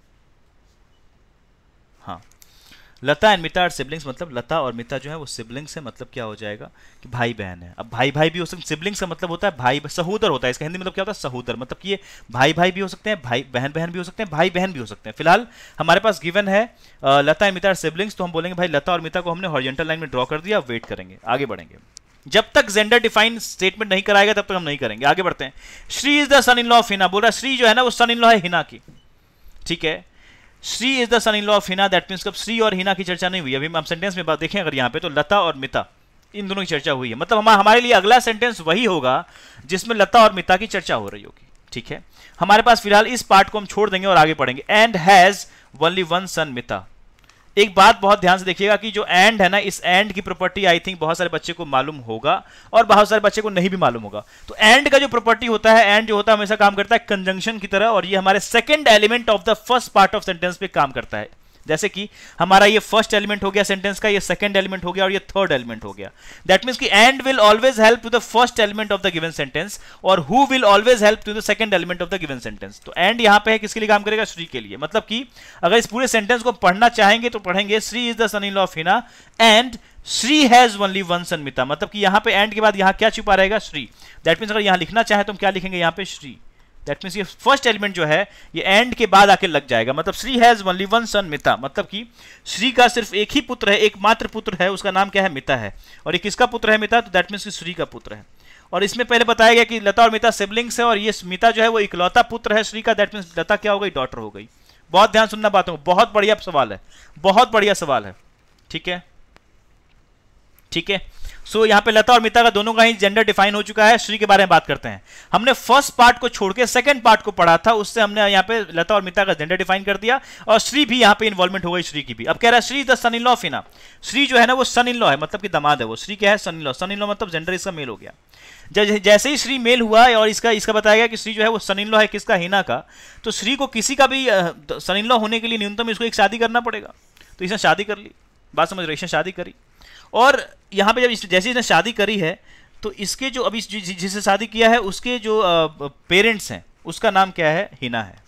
हाँ, Lata and Mita are siblings मतलब लता और मिता जो है वो सिबलिंग्स है, मतलब क्या हो जाएगा कि भाई बहन है। अब भाई भाई भी हो सकते हैं, सिबलिंग्स का मतलब होता है भाई, सहोदर होता है, इसका हिंदी मतलब क्या होता है, सहोदर, मतलब कि ये भाई भाई भी हो सकते हैं, भाई बहन बहन भी हो सकते हैं, भाई बहन भी हो सकते हैं। फिलहाल हमारे पास गिवन है Lata and Mita are siblings, तो हम बोलेंगे भाई लता और मिता को हमने हॉरिजॉन्टल लाइन में ड्रॉ कर दिया, वेट करेंगे, आगे बढ़ेंगे। जब तक जेंडर डिफाइन स्टेटमेंट नहीं कराएगा तब तक हम नहीं करेंगे, आगे बढ़ते हैं। Shri is the son in law of Hina, बोल रहा है श्री जो है ना वो सन इन लॉ है हिना की, ठीक है। Shri is the son in law of Hina, that means कब श्री और हिना की चर्चा नहीं हुई। अभी हम सेंटेंस में बात देखें अगर यहाँ पे, तो लता और मिता इन दोनों की चर्चा हुई है, मतलब हम हमारे लिए अगला सेंटेंस वही होगा जिसमें लता और मिता की चर्चा हो रही होगी। ठीक है, हमारे पास फिलहाल इस पार्ट को हम छोड़ देंगे और आगे पढ़ेंगे। And has only one son Mita. एक बात बहुत ध्यान से देखिएगा कि जो एंड है ना, इस एंड की प्रॉपर्टी आई थिंक बहुत सारे बच्चे को मालूम होगा और बहुत सारे बच्चे को नहीं भी मालूम होगा। तो एंड का जो प्रॉपर्टी होता है, एंड जो होता है हमेशा काम करता है कंजंक्शन की तरह, और ये हमारे second element of the first part of sentence पे काम करता है। जैसे कि हमारा ये फर्स्ट एलिमेंट हो गया सेंटेंस का, ये सेकंड एलिमेंट हो गया और ये थर्ड एलिमेंट हो गया। दैट मींस कि and will always help to the first element of the given sentence और who will always help to the second element of the given sentence. तो एंड यहां पे है किसके लिए काम करेगा? श्री के लिए। मतलब कि अगर इस पूरे सेंटेंस को पढ़ना चाहेंगे तो पढ़ेंगे Shri is the son in law of Hina and Shri has only one son Mita. मतलब कि यहां पे एंड के बाद यहां क्या छुपा रहेगा? श्री। दैट मींस अगर यहां लिखना चाहे तो हम क्या लिखेंगे? यहां पे श्री। दैट मींस ये फर्स्ट एलिमेंट जो है ये एंड के बाद आके लग जाएगा। मतलब Shri has only one son Mita, मतलब कि श्री का सिर्फ एक ही पुत्र है, एकमात्र पुत्र है, उसका नाम क्या है? मिता है। और ये किसका पुत्र है? मिता। तो दैट मींस श्री का पुत्र है। और इसमें पहले बताया गया कि लता और मिता सिबलिंग्स है और ये मिता जो है वो इकलौता पुत्र है श्री का। दैट मींस लता क्या हो गई? डॉटर हो गई। बहुत ध्यान सुनना बातों को, बहुत बढ़िया सवाल है, बहुत बढ़िया सवाल है। ठीक है, ठीक है। सो so, यहाँ पे लता और मिता का दोनों का ही जेंडर डिफाइन हो चुका है। श्री के बारे में बात करते हैं। हमने फर्स्ट पार्ट को छोड़ के सेकंड पार्ट को पढ़ा था, उससे हमने यहाँ पे लता और मिता का जेंडर डिफाइन कर दिया और श्री भी यहाँ पे इन्वॉल्वमेंट हो गई श्री की भी। अब कह रहा है Shri the son in law of Hina. Shri जो है ना वो सन इन लॉ है, मतलब कि दामाद है वो। श्री क्या है? Son in law. Son in law मतलब जेंडर इसका मेल हो गया। जैसे ही श्री मेल हुआ और इसका इसका बताया गया कि श्री जो है वो सन इन लॉ है किसका? हिना का। तो श्री को किसी का भी सन इन लॉ होने के लिए न्यूनतम इसको एक शादी करना पड़ेगा। तो इसने शादी कर ली, बात समझ रहे? इसने शादी करी और यहाँ पे जब जैसे इसने शादी करी है तो इसके जो अभी जिसे शादी किया है उसके जो पेरेंट्स हैं उसका नाम क्या है? हिना है।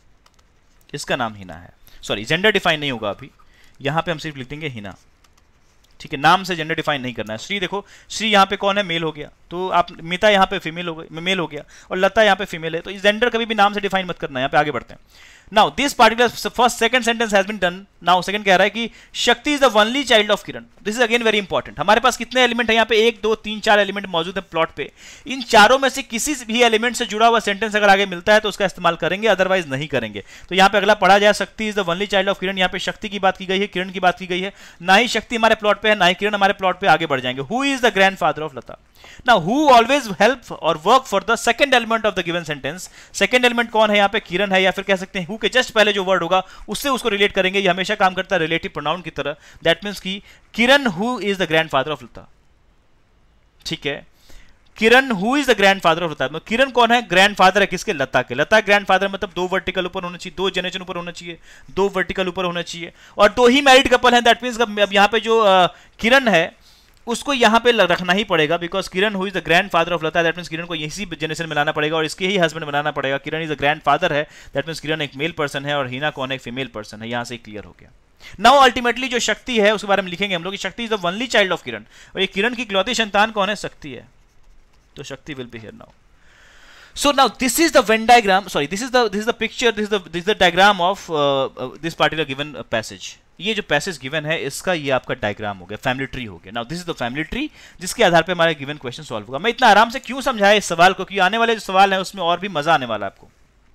इसका नाम हिना है। सॉरी, जेंडर डिफाइन नहीं होगा अभी, यहाँ पे हम सिर्फ लिख देंगे हिना। ठीक है, नाम से जेंडर डिफाइन नहीं करना है। श्री देखो, श्री यहाँ पे कौन है? मेल हो गया। तो आप मिता यहाँ पे फीमेल हो गई, मेल हो गया, और लता यहाँ पे फीमेल है। तो इस जेंडर कभी भी नाम से डिफाइन मत करना। यहाँ पे आगे बढ़ते हैं। Now this particular first second sentence has been done. Now second कह रहा है कि Shakti is the only child of Kiran. This is again very important. हमारे पास कितने एलिमेंट है यहाँ पे? एक, दो, तीन, चार एलिमेंट मौजूद है प्लॉट पे। इन चारों में से किसी भी एलिमेंट से जुड़ा हुआ सेंटेंस अगर आगे मिलता है तो उसका इस्तेमाल करेंगे, अदरवाइज नहीं करेंगे। तो यहाँ पे अगला पढ़ा जाए Shakti is the only child of Kiran. यहाँ पे शक्ति की बात की गई है, किरण की बात की गई है। ना ही शक्ति हमारे प्लॉट पे है, ना ही किरण हमारे प्लॉट पे। आगे बढ़ जाएंगे। Who is the grandfather of Lata? Now, who always help or work for the second element of the given sentence? Second element कौन है यहाँ पे? किरण है, या फिर कह सकते हैं who के जस्ट पहले जो वर्ड होगा उससे उसको रिलेट करेंगे। ये हमेशा काम करता है रिलेटिव प्रोनाउन की तरह। दैट मीन्स कि किरण who is the grandfather of लता। ठीक है, किरण who is the grandfather of लता। किरण कौन है? ग्रैंडफादर है किसके? लता के। लता ग्रैंडफादर मतलब दो वर्टिकल ऊपर होना चाहिए, दो जनरेशन ऊपर होना चाहिए, दो वर्टिकल ऊपर होना चाहिए, और दो ही मैरिड कपल है। दैट मीन्स अब यहाँ पे जो किरण है उसको यहाँ पे रखना ही पड़ेगा, because Kiran who is the grandfather of Lata. That means Kiran को इसी जनरेशन में लाना पड़ेगा और इसके ही हस्बैंड बनाना पड़ेगा। किरण इज द ग्रैंडफादर है, दैट मींस किरण एक मेल पर्सन है और हिना कौन है? एक फीमेल पर्सन है। यहाँ से क्लियर हो गया। नाउ अल्टीमेटली जो शक्ति है उसके बारे में लिखेंगे हम लोग। Shakti is the only child of Kiran, और ये किरण की इकलौती संतान कौन है? शक्ति है। तो Shakti will be here now. So now this is the Venn diagram. Sorry, this is the this is the picture. This is the this is the diagram of uh, uh, this particular given uh, passage. ये जो passage given है इसका ये आपका diagram हो गया, family tree हो गया। Now this is the family tree जिसके आधार पे हमारा गिवन क्वेश्चन सॉल्व होगा। मैं इतना आराम से क्यों समझाया इस सवाल को, क्योंकि आने वाले जो सवाल है उसमें और भी मजा आने वाला है आपको।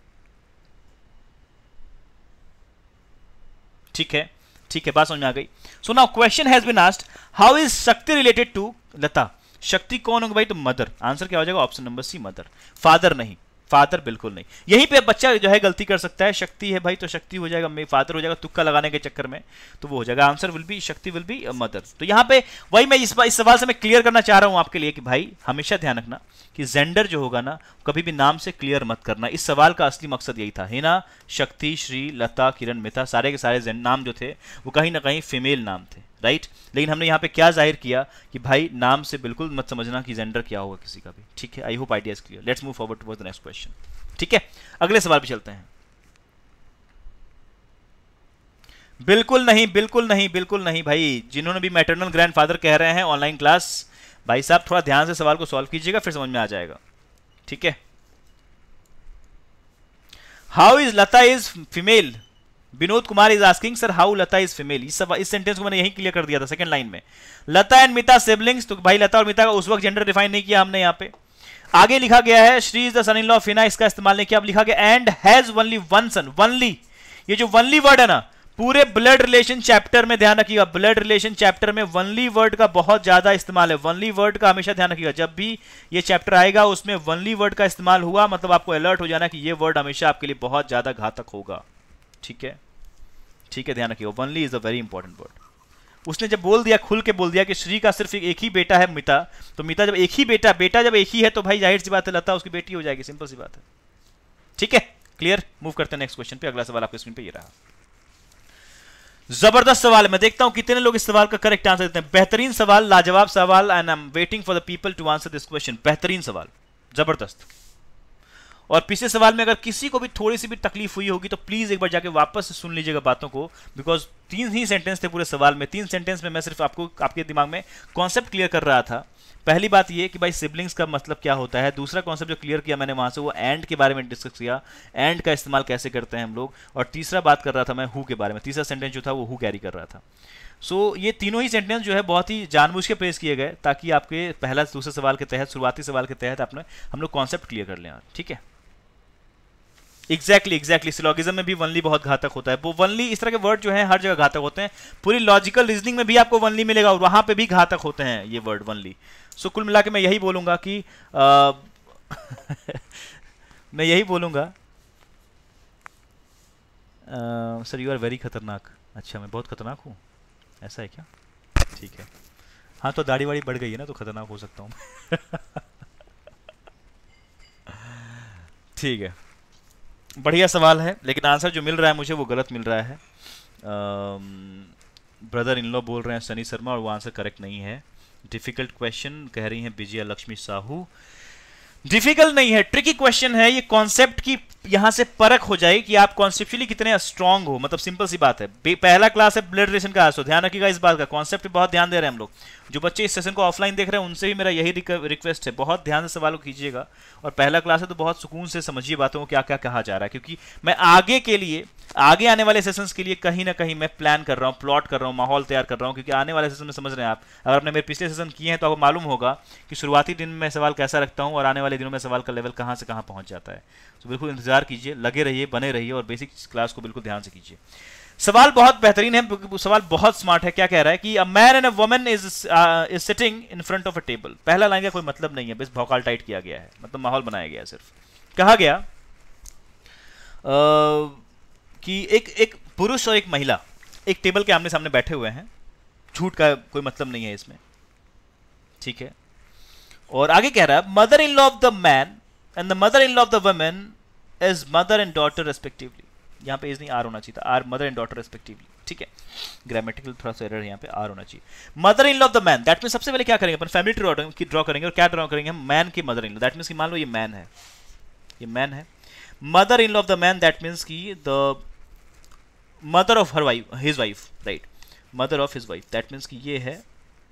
ठीक है, ठीक है, बात समझ में आ गई। So now question has been asked, how is Shakti related to Lata? Shakti कौन होगा भाई? तो मदर। आंसर क्या हो जाएगा? Option number C, mother. Father नहीं, फादर बिल्कुल नहीं। यहीं पे बच्चा जो है गलती कर सकता है। शक्ति है भाई तो शक्ति हो जाएगा, मे फादर हो जाएगा तुक्का लगाने के चक्कर में, तो वो हो जाएगा। Answer will be Shakti will be mother. तो यहाँ पे वही मैं इस, इस सवाल से मैं क्लियर करना चाह रहा हूँ आपके लिए कि भाई हमेशा ध्यान रखना कि जेंडर जो होगा ना कभी भी नाम से क्लियर मत करना। इस सवाल का असली मकसद यही था। हिना, शक्ति, श्री, लता, किरण, मिता सारे के सारे नाम जो थे वो कहीं ना कहीं फीमेल नाम थे, राइट। लेकिन हमने यहाँ पे क्या जाहिर किया कि भाई नाम से बिल्कुल मत समझना कि जेंडर क्या होगा किसी का भी। ठीक है, I hope idea is clear. Let's move forward towards the next question. ठीक है, अगले सवाल पे चलते हैं। बिल्कुल नहीं, बिल्कुल नहीं, बिल्कुल नहीं भाई। जिन्होंने भी मैटरनल ग्रैंडफादर कह रहे हैं ऑनलाइन क्लास, भाई साहब थोड़ा ध्यान से सवाल को सॉल्व कीजिएगा, फिर समझ में आ जाएगा। ठीक है, how is Lata is female? Vinod Kumar is asking sir how Lata is female. इस इस सेंटेंस को मैंने यही क्लियर कर दिया था सेकंड लाइन में। लता एंड मिता सिबलिंग्स, तो भाई लता और मिता का उस वक्त जेंडर डिफाइन नहीं किया हमने। यहाँ पे आगे लिखा गया है Shri is the son in law of Hina, इसका इस्तेमाल नहीं किया। अब लिखा गया and has only one son. Only ये जो वनली वर्ड है ना, पूरे ब्लड रिलेशन चैप्टर में ध्यान रखिएगा, ब्लड रिलेशन चैप्टर में वनली वर्ड का बहुत ज्यादा इस्तेमाल है। वनली वर्ड का हमेशा ध्यान रखिएगा, जब भी ये चैप्टर आएगा उसमें वनली वर्ड का इस्तेमाल हुआ मतलब आपको अलर्ट हो जाना कि ये वर्ड हमेशा आपके लिए बहुत ज्यादा घातक होगा। ठीक है, ठीक है, ध्यान रखिएगा, only is a very important word. उसने जब बोल दिया, खुल के बोल दिया कि श्री का सिर्फ एक ही बेटा है मिता, तो मिता जब एक ही बेटा बेटा जब एक ही है तो भाई जाहिर सी बात है लता उसकी बेटी हो जाएगी, सिंपल सी बात है। ठीक है, क्लियर। मूव करते हैं नेक्स्ट क्वेश्चन पे। अगला सवाल आपके स्क्रीन पे ये रहा, जबरदस्त सवाल है। मैं देखता हूं कितने लोग इस सवाल का करेक्ट आंसर देते हैं। बेहतरीन सवाल, लाजवाब सवाल, and I am waiting for the people to answer this question. बेहतरीन सवाल, जबरदस्त। और पिछले सवाल में अगर किसी को भी थोड़ी सी भी तकलीफ हुई होगी तो प्लीज एक बार जाके वापस से सुन लीजिएगा बातों को, बिकॉज तीन ही सेंटेंस थे पूरे सवाल में। तीन सेंटेंस में मैं सिर्फ आपको आपके दिमाग में कॉन्सेप्ट क्लियर कर रहा था। पहली बात ये कि भाई सिबलिंग्स का मतलब क्या होता है। दूसरा कॉन्सेप्ट जो क्लियर किया मैंने वहां से वो एंड के बारे में डिस्कस किया, एंड का इस्तेमाल कैसे करते हैं हम लोग। और तीसरा बात कर रहा था मैं हु के बारे में, तीसरा सेंटेंस जो था वो हु कैरी कर रहा था। सो so, ये तीनों ही सेंटेंस जो है बहुत ही जानबूझ के प्रेस किए गए ताकि आपके पहला दूसरे सवाल के तहत, शुरुआती सवाल के तहत आपने हम लोग कॉन्सेप्ट क्लियर कर लें। ठीक है, एग्जैक्टली एग्जैक्टली सिलोगिज्म में भी वनली बहुत घातक होता है। वो वनली, इस तरह के वर्ड जो है हर जगह घातक होते हैं। पूरी लॉजिकल रीजनिंग में भी आपको वनली मिलेगा और वहां पे भी घातक होते हैं ये वर्ड वनली। सो कुल मिला के मैं यही बोलूंगा कि आ, मैं यही बोलूंगा सर यू आर वेरी खतरनाक। अच्छा, मैं बहुत खतरनाक हूँ, ऐसा है क्या? ठीक है, हाँ तो दाढ़ी वाड़ी बढ़ गई है ना तो खतरनाक हो सकता हूँ। ठीक है, बढ़िया सवाल है, लेकिन आंसर जो मिल रहा है मुझे वो गलत मिल रहा है। ब्रदर इन लॉ बोल रहे हैं सनी शर्मा और वो आंसर करेक्ट नहीं है। डिफिकल्ट क्वेश्चन कह रही हैं विजया लक्ष्मी साहू। डिफिकल्ट नहीं है, ट्रिकी क्वेश्चन है। ये कॉन्सेप्ट की यहां से परख हो जाए कि आप कॉन्सेप्चुअली कितने स्ट्रांग हो, मतलब सिंपल सी बात है। पहला क्लास है ब्लड रिलेशन का, तो ध्यान रखिएगा इस बात का, कॉन्सेप्ट पे बहुत ध्यान दे रहे हैं हम लोग। जो बच्चे इस सेशन को ऑफलाइन देख रहे हैं उनसे भी मेरा यही रिक्वेस्ट है, बहुत ध्यान से सवालों कीजिएगा। और पहला क्लास है तो बहुत सुकून से समझिए बातों को, क्या क्या कहा जा रहा है, क्योंकि मैं आगे के लिए, आगे आने वाले सेशंस के लिए कहीं ना कहीं मैं प्लान कर रहा हूँ, प्लॉट कर रहा हूँ, माहौल तैयार कर रहा हूँ। क्योंकि आने वाले सेशन में समझ रहे हैं आप, अगर आपने मेरे पिछले सेशन किए हैं तो आपको मालूम होगा कि शुरुआती दिन में सवाल कैसा रखता हूँ और आने वाले दिनों में सवाल का लेवल कहाँ से कहाँ पहुँच जाता है। तो बिल्कुल इंतजार कीजिए, लगे रहिए, बने रहिए और बेसिक क्लास को बिल्कुल ध्यान से कीजिए। सवाल बहुत बेहतरीन है, सवाल बहुत स्मार्ट है। क्या कह रहा है कि a man and a woman is is sitting in front of a table. पहला लाइन का कोई मतलब नहीं है, बस भौकाल टाइट किया गया है, मतलब माहौल बनाया गया है। सिर्फ कहा गया uh, कि एक एक पुरुष और एक महिला एक टेबल के आमने सामने बैठे हुए हैं। झूठ का कोई मतलब नहीं है इसमें, ठीक है। और आगे कह रहा है mother in law of the man and the mother in law of the woman is mother and daughter respectively. यहाँ पे इज नहीं, आर होना चाहिए था, are mother and daughter respectively, ठीक है। ग्रामेटिकल थोड़ा सा एरर है यहाँ पे, आर होना चाहिए। Mother in law of the man, that mean सबसे पहले क्या करेंगे अपन, फैमिली ट्री ड्रॉ करेंगे। और क्या ड्रॉ करेंगे हम, मैन की mother in law. That means कि मान लो ये मैन है, ये मैन है। Mother in law of the man, that means की the mother of her wife, his wife, right, mother of his wife. That means कि ये है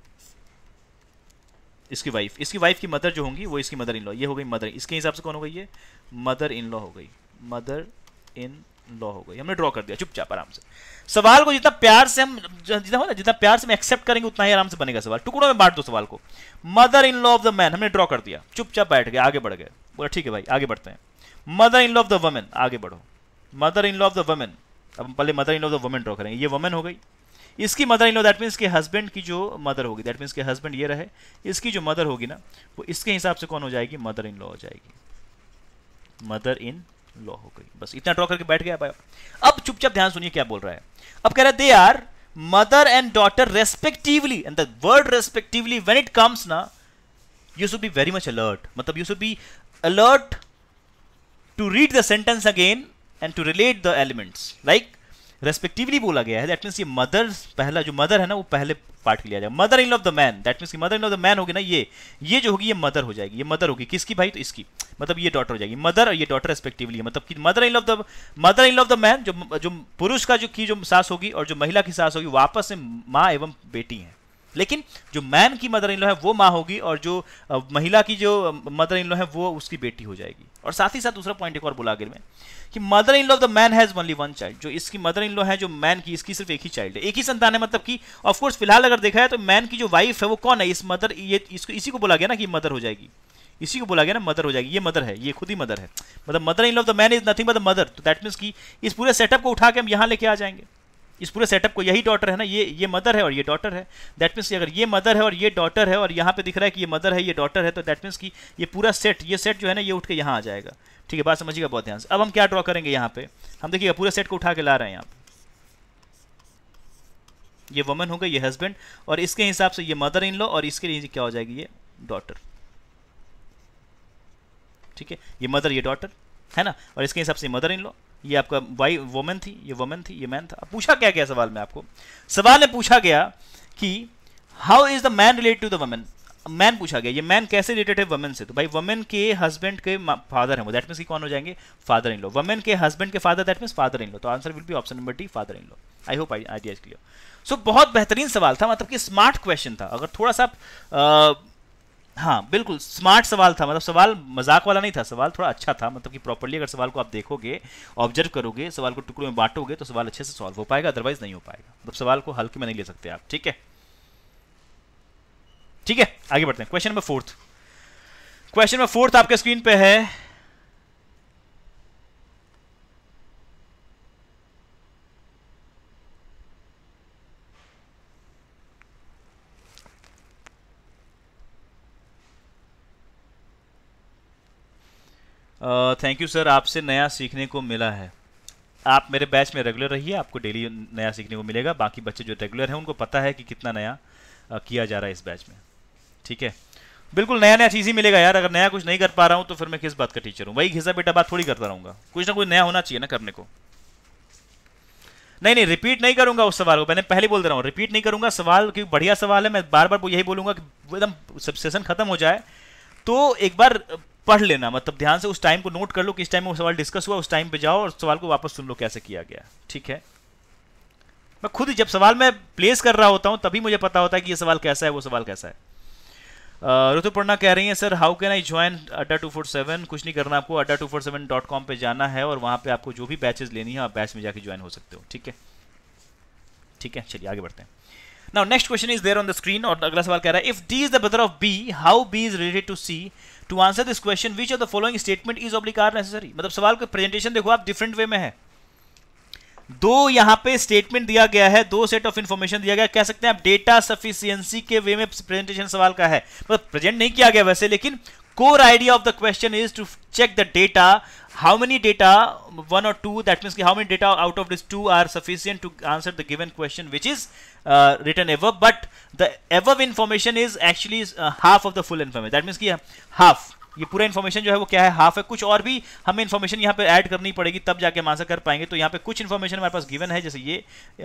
इसकी वाइफ, इसकी वाइफ की मदर जो होंगी वो इसकी मदर इन लॉ। ये हो गई मदर, इसके हिसाब से कौन हो गई, ये मदर इन लॉ हो गई, मदर इन लॉ हो गई। हमने ड्रॉ कर दिया चुपचाप आराम से। सवाल को जितना प्यार से हम, जितना हो ना, जितना प्यार से हम एक्सेप्ट करेंगे उतना ही आराम से बनेगा सवाल। टुकड़ों में बांट दो सवाल को। Mother in law of the man हमने ड्रॉ कर दिया, चुपचाप बैठ गए, आगे बढ़ गए, बोला ठीक है भाई आगे बढ़ते हैं। Mother in law of the woman, आगे बढ़ो। Mother in law of the woman, अब हम पहले mother in law of the woman draw करेंगे। ये वुमन हो गई, इसकी mother in law, that means के हस्बैंड की जो मदर होगी, दैट मीन्स के हस्बैंड ये रहे, इसकी जो मदर होगी ना वो इसके हिसाब से कौन हो जाएगी, मदर इन लॉ हो जाएगी, मदर इन लॉ हो गई। बस इतना ड्रॉ करके बैठ गया। अब चुपचाप ध्यान सुनिए क्या बोल रहा है। अब कह रहा है they are mother and daughter respectively, and the word respectively when it comes ना, you should be very much alert, मतलब you should be alert to read the sentence again and to relate the elements. Like respectively बोला गया है, that means ये mother, पहला जो mother है ना वो पहले पार्ट के लिया जाएगा। Mother in law of the man, that means mother in law of the man होगी ना, ये ये जो होगी ये मदर हो जाएगी। ये मदर होगी किसकी भाई, तो इसकी, मतलब ये डॉटर हो जाएगी। मदर और ये डॉटर रेस्पेक्टिवली, मतलब कि mother in law of the mother in law of the man, जो जो पुरुष का जो की जो सास होगी और जो महिला की सास होगी वो आपस में माँ एवं बेटी हैं। लेकिन जो मैन की मदर इन लॉ है वो माँ होगी और जो महिला की जो मदर इन लॉ है वो उसकी बेटी हो जाएगी। और साथ ही साथ दूसरा पॉइंट एक और बोला आगे में कि mother in law of the man has only one child, जो इसकी मदर इन लॉ है जो मैन की, इसकी सिर्फ एक ही चाइल्ड है, एक ही संतान है। मतलब कि ऑफ कोर्स फिलहाल अगर देखा है तो मैन की जो वाइफ है वो कौन है, इस मदर, ये इसको इसी को बोला गया ना कि मदर हो जाएगी, इसी को बोला गया ना, मदर हो जाएगी, ये मदर है, ये खुद ही मदर है, मतलब mother in law of the man is nothing but the mother. तो दैट मीन्स कि इस पूरे सेटअप को उठा के हम यहाँ लेके आ जाएंगे, इस पूरे सेटअप को, यही डॉटर है ना, ये ये मदर है और ये डॉटर है। दैट मीन्स अगर ये मदर है और ये डॉटर है और यहाँ पे दिख रहा है कि ये मदर है ये डॉटर है, तो दैट मीन्स कि ये पूरा सेट, ये सेट जो है ना ये उठ के यहाँ आ जाएगा। ठीक है, बात समझिएगा बहुत ध्यान से। अब हम क्या ड्रॉ करेंगे यहाँ पे, हम देखिएगा पूरे सेट को उठा के ला रहे हैं यहाँ पे, ये वुमन हो गई, ये हस्बैंड, और इसके हिसाब से ये मदर इन लॉ, और इसके लिए क्या हो जाएगी, ये डॉटर। ठीक है, ये मदर ये डॉटर है ना, और इसके हिसाब से मदर इन लॉ, ये आपका वाई वुमन थी, ये वुमन थी, ये मैन था। पूछा क्या गया सवाल में आपको, सवाल में पूछा गया कि how is the man related to the woman, man पूछा गया, ये मैन कैसे रिलेटेड है वुमन से, तो भाई वुमन के हस्बैंड के फादर हैं वो, दैट मींस कि कौन हो जाएंगे, फादर इन लॉ। वुमन के हस्बैंड के father, that means father in law, तो answer will be option number D, father in law. I hope idea is clear. So बहुत बेहतरीन सवाल था, मतलब कि स्मार्ट क्वेश्चन था। अगर थोड़ा सा आ, हाँ बिल्कुल स्मार्ट सवाल था, मतलब सवाल मजाक वाला नहीं था, सवाल थोड़ा अच्छा था, मतलब कि प्रॉपर्ली अगर सवाल को आप देखोगे, ऑब्जर्व करोगे, सवाल को टुकड़ों में बांटोगे तो सवाल अच्छे से सॉल्व हो पाएगा, अदरवाइज नहीं हो पाएगा। मतलब सवाल को हल्के में नहीं ले सकते आप। ठीक है, ठीक है, आगे बढ़ते हैं। Question number fourth, question number fourth आपके स्क्रीन पे है, थैंक यू सर, आपसे नया सीखने को मिला है। आप मेरे बैच में रेगुलर रहिए, आपको डेली नया सीखने को मिलेगा। बाकी बच्चे जो रेगुलर हैं उनको पता है कि कितना नया uh, किया जा रहा है इस बैच में। ठीक है, बिल्कुल नया नया चीज़ ही मिलेगा यार। अगर नया कुछ नहीं कर पा रहा हूँ तो फिर मैं किस बात का टीचर हूँ, वही घिसा बेटा बात थोड़ी करता रहूँगा, कुछ ना कुछ नया होना चाहिए ना करने को। नहीं नहीं रिपीट नहीं करूंगा उस सवाल को, मैंने पहले बोल दे रहा हूँ, रिपीट नहीं करूंगा सवाल, क्योंकि बढ़िया सवाल है। मैं बार बार यही बोलूंगा कि एकदम सब सेशन खत्म हो जाए तो एक बार पढ़ लेना, मतलब ध्यान से उस टाइम को नोट कर लो कि इस टाइम में वो सवाल डिस्कस हुआ, उस टाइम पे जाओ और सवाल को वापस सुन लो कैसे किया गया। ठीक है, मैं खुद ही जब सवाल में प्लेस कर रहा होता हूं तभी मुझे पता होता है कि ये सवाल कैसा है, वो सवाल कैसा है। ऋतुपर्णा कह रही है sir how can I join Adda two four seven, कुछ नहीं करना आपको, Adda two four seven dot com पे जाना है और वहां पे आपको जो भी बैचेस लेनी है आप बैच में जाके ज्वाइन हो सकते हो। ठीक है, ठीक है, चलिए आगे बढ़ते हैं। Now next question is there on the screen, और अगला सवाल कह रहा है if D is the brother of B, how B is related to C, to answer this question which of the following statement is oblique are necessary. मतलब सवाल का presentation देखो आप, डिफरेंट वे में है, दो यहां पे स्टेटमेंट दिया गया है, दो सेट ऑफ इंफॉर्मेशन दिया गया, कह सकते हैं आप डेटा सफिशिएंसी के वे में प्रेजेंटेशन सवाल का है, मतलब प्रेजेंट नहीं किया गया वैसे, लेकिन core idea of the question is to check the data, how many data, one or two, that means how many data out of this two are sufficient to answer the given question which is uh, written above, but the above information is actually uh, half of the full information, that means कि half, ये पूरा information जो है वो क्या है, half है। कुछ और भी हमें इन्फॉर्मेशन यहाँ पे ऐड करनी पड़ेगी तब जाके हम आंसर कर पाएंगे। तो यहाँ पे कुछ इन्फॉर्मेशन हमारे पास गिवन है, जैसे ये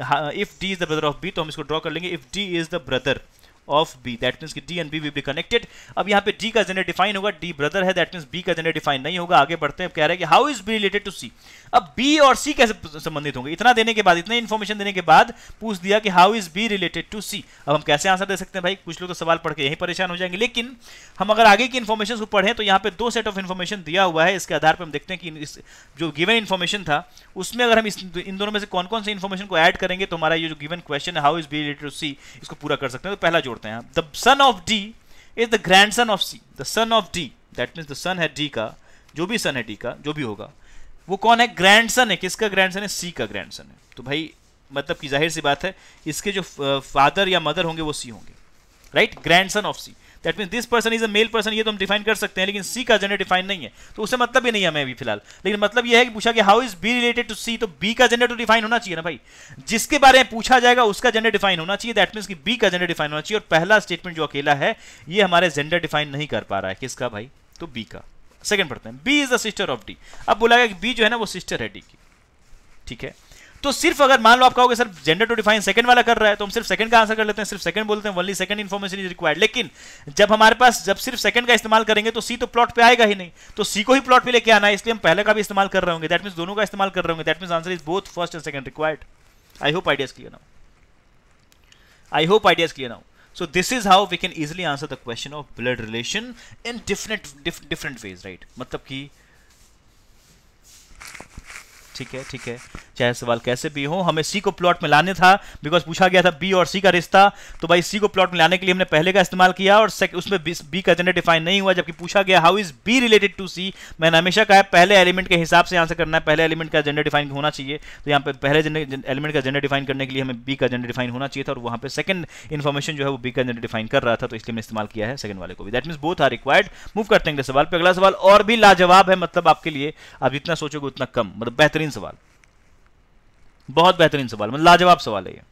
if D is the brother of B, तो हम इसको ड्रॉ कर लेंगे if D is the brother of B, that means कि D and B will be connected. अब यहाँ पे डी का जेंडर डिफाइन होगा, डी ब्रदर है, दैट मींस बी का जेंडर डिफाइन नहीं होगा। आगे बढ़ते हैं, कह रहे हैं कि how is B related to C. अब बी और सी कैसे संबंधित होंगे, इतना देने के बाद, इतना इन्फॉर्मेशन देने के बाद पूछ दिया कि how is B related to C. अब हम कैसे आंसर दे सकते हैं भाई, कुछ लोग तो सवाल पढ़ के यही परेशान हो जाएंगे, लेकिन हम अगर आगे की इन्फॉर्मेशन को पढ़ें तो यहाँ पे दो सेट ऑफ इन्फॉर्मेशन दिया हुआ है, इसके आधार पर हम देखते हैं कि इस जो गिवन इन्फॉर्मेशन था उसमें अगर हम इस इन दोनों में से कौन कौन से इन्फॉर्मेशन को ऐड करेंगे तो हमारा ये जो गिवन क्वेश्चन है how is B related to C, इसको पूरा कर सकते हैं। तो पहला जोड़ते हैं, the son of D is the grandson of C. The son of D, that means the son है डी का, जो भी सन है डी का, जो भी होगा वो कौन है, ग्रैंडसन है। किसका ग्रैंडसन है, सी का ग्रैंडसन है। तो भाई मतलब कि जाहिर सी बात है इसके जो फादर या मदर होंगे वो सी होंगे, right, grandson of C, that means this person is a male person, ये तो हम डिफाइन कर सकते हैं, लेकिन सी का जेंडर डिफाइन नहीं है तो उससे मतलब ही नहीं है हमें अभी फिलहाल। लेकिन मतलब ये है कि पूछा कि how is B related to C, तो बी का जेंडर तो डिफाइन होना चाहिए ना भाई, जिसके बारे में पूछा जाएगा उसका जेंडर डिफाइन होना चाहिए, दैट मींस कि बी का जेंडर डिफाइन होना चाहिए। और पहला स्टेटमेंट जो अकेला है ये हमारे जेंडर डिफाइन नहीं कर पा रहा है, किसका भाई, तो बी का। सेकंड पढ़ते हैं, B is the sister of D. अब बोला गया कि बी जो है ना वो सिस्टर है डी की, ठीक है। तो सिर्फ अगर मान लो आप कहोगे sir gender to define second वाला कर रहा है, तो हम सिर्फ सेकंड का आंसर कर लेते हैं, सिर्फ सेकंड बोलते हैं, only second information is required. लेकिन जब हमारे पास जब सिर्फ सेकंड का इस्तेमाल करेंगे तो सी तो प्लॉट पे आएगा ही नहीं, तो सी को ही प्लॉट पे लेके आना है, इसलिए हम पहले का भी इस्तेमाल कर रहे होंगे, दैट मींस दोनों का इस्तेमाल कर रहे होंगे, that means answer is both first and second required. I hope idea is clear now, I hope idea is clear now. So this is how we can easily answer the question of blood relation in different dif, different ways, right? मतलब कि ठीक है ठीक है, चाहे सवाल कैसे भी हो, हमें सी को प्लॉट में लाने था, बिकॉज पूछा गया था बी और सी का रिश्ता, तो भाई सी को प्लॉट में लाने के लिए हमने पहले का इस्तेमाल किया और उसमें बी का जेंडर डिफाइन नहीं हुआ, जबकि पूछा गया how is B related to C. मैंने हमेशा कहा पहले एलिमेंट के हिसाब से आंसर करना है, पहले एलिमेंट का जेंडर डिफाइन होना चाहिए, तो यहाँ पे पहले एलिमेंट का जेंडर डिफाइन करने के लिए हमें बी का जेंडर डिफाइन होना चाहिए था, और वहाँ पे सेकंड इन्फॉर्मेशन जो है वो बी का जेंडर डिफाइन कर रहा था, तो इसलिए हमने इस्तेमाल किया है सेकंड वाले को भी। That means both are required. Move करते हैं सवाल पे। अगला सवाल और भी लाजवाब है, मतलब आपके लिए आप जितना सोचोगे उतना कम, मतलब बेहतरीन सवाल, बहुत बेहतरीन सवाल, मतलब लाजवाब सवाल है ये।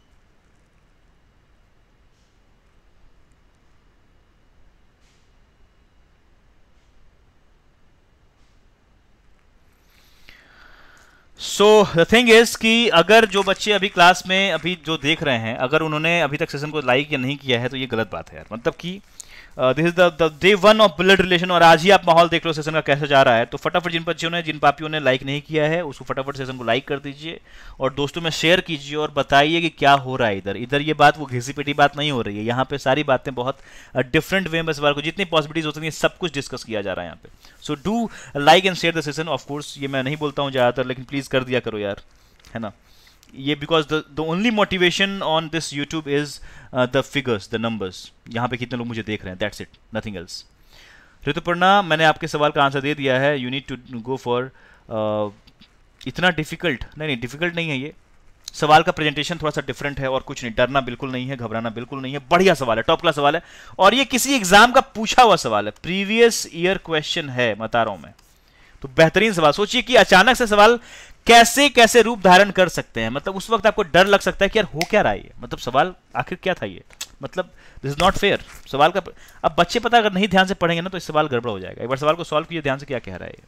सो द थिंग इज कि अगर जो बच्चे अभी क्लास में अभी जो देख रहे हैं, अगर उन्होंने अभी तक सेशन को लाइक या नहीं किया है तो ये गलत बात है यार। मतलब कि this is the day one of blood relation, और आज ही आप माहौल देख लो सेशन का कैसे जा रहा है। तो फटाफट जिन बच्चों ने, जिन पापियों ने लाइक नहीं किया है, उसको फटाफट सेशन को लाइक कर दीजिए और दोस्तों में शेयर कीजिए और बताइए कि क्या हो रहा है इधर। इधर ये बात वो घिसी पिटी बात नहीं हो रही है, यहाँ पे सारी बातें बहुत डिफरेंट वे में इस बार को जितनी पॉसिबिलिटीज होती हैं सब कुछ डिस्कस किया जा रहा है यहाँ पे। So do like and share the session. Of course ये मैं नहीं बोलता हूँ ज़्यादातर, लेकिन प्लीज़ कर दिया करो यार, है ना। ये because the the only motivation on this YouTube is the figures, the numbers, यहाँ पे कितने लोग मुझे देख रहे हैं, that's it, nothing else. Rituparna, मैंने आपके सवाल का आंसर दे दिया है। You need to go for इतना डिफिकल्ट नहीं, नहीं डिफिकल्ट नहीं है ये सवाल का प्रेजेंटेशन थोड़ा सा डिफरेंट है और कुछ नहीं। डरना बिल्कुल नहीं है, घबराना बिल्कुल नहीं है, बढ़िया सवाल है, टॉप क्लास सवाल है, और ये किसी एग्जाम का पूछा हुआ सवाल है, प्रीवियस ईयर क्वेश्चन है, बता रहा हूं मैं। तो बेहतरीन सवाल। सोचिए कि अचानक से सवाल कैसे कैसे रूप धारण कर सकते हैं, मतलब उस वक्त आपको डर लग सकता है कि यार हो क्या रहा है, मतलब सवाल आखिर क्या था ये, मतलब दिस इज नॉट फेयर सवाल का। अब बच्चे पता अगर नहीं ध्यान से पढ़ेंगे ना तो इस सवाल गड़बड़ हो जाएगा। एक बार सवाल को सॉल्व कीजिए ध्यान से, क्या कह रहा है,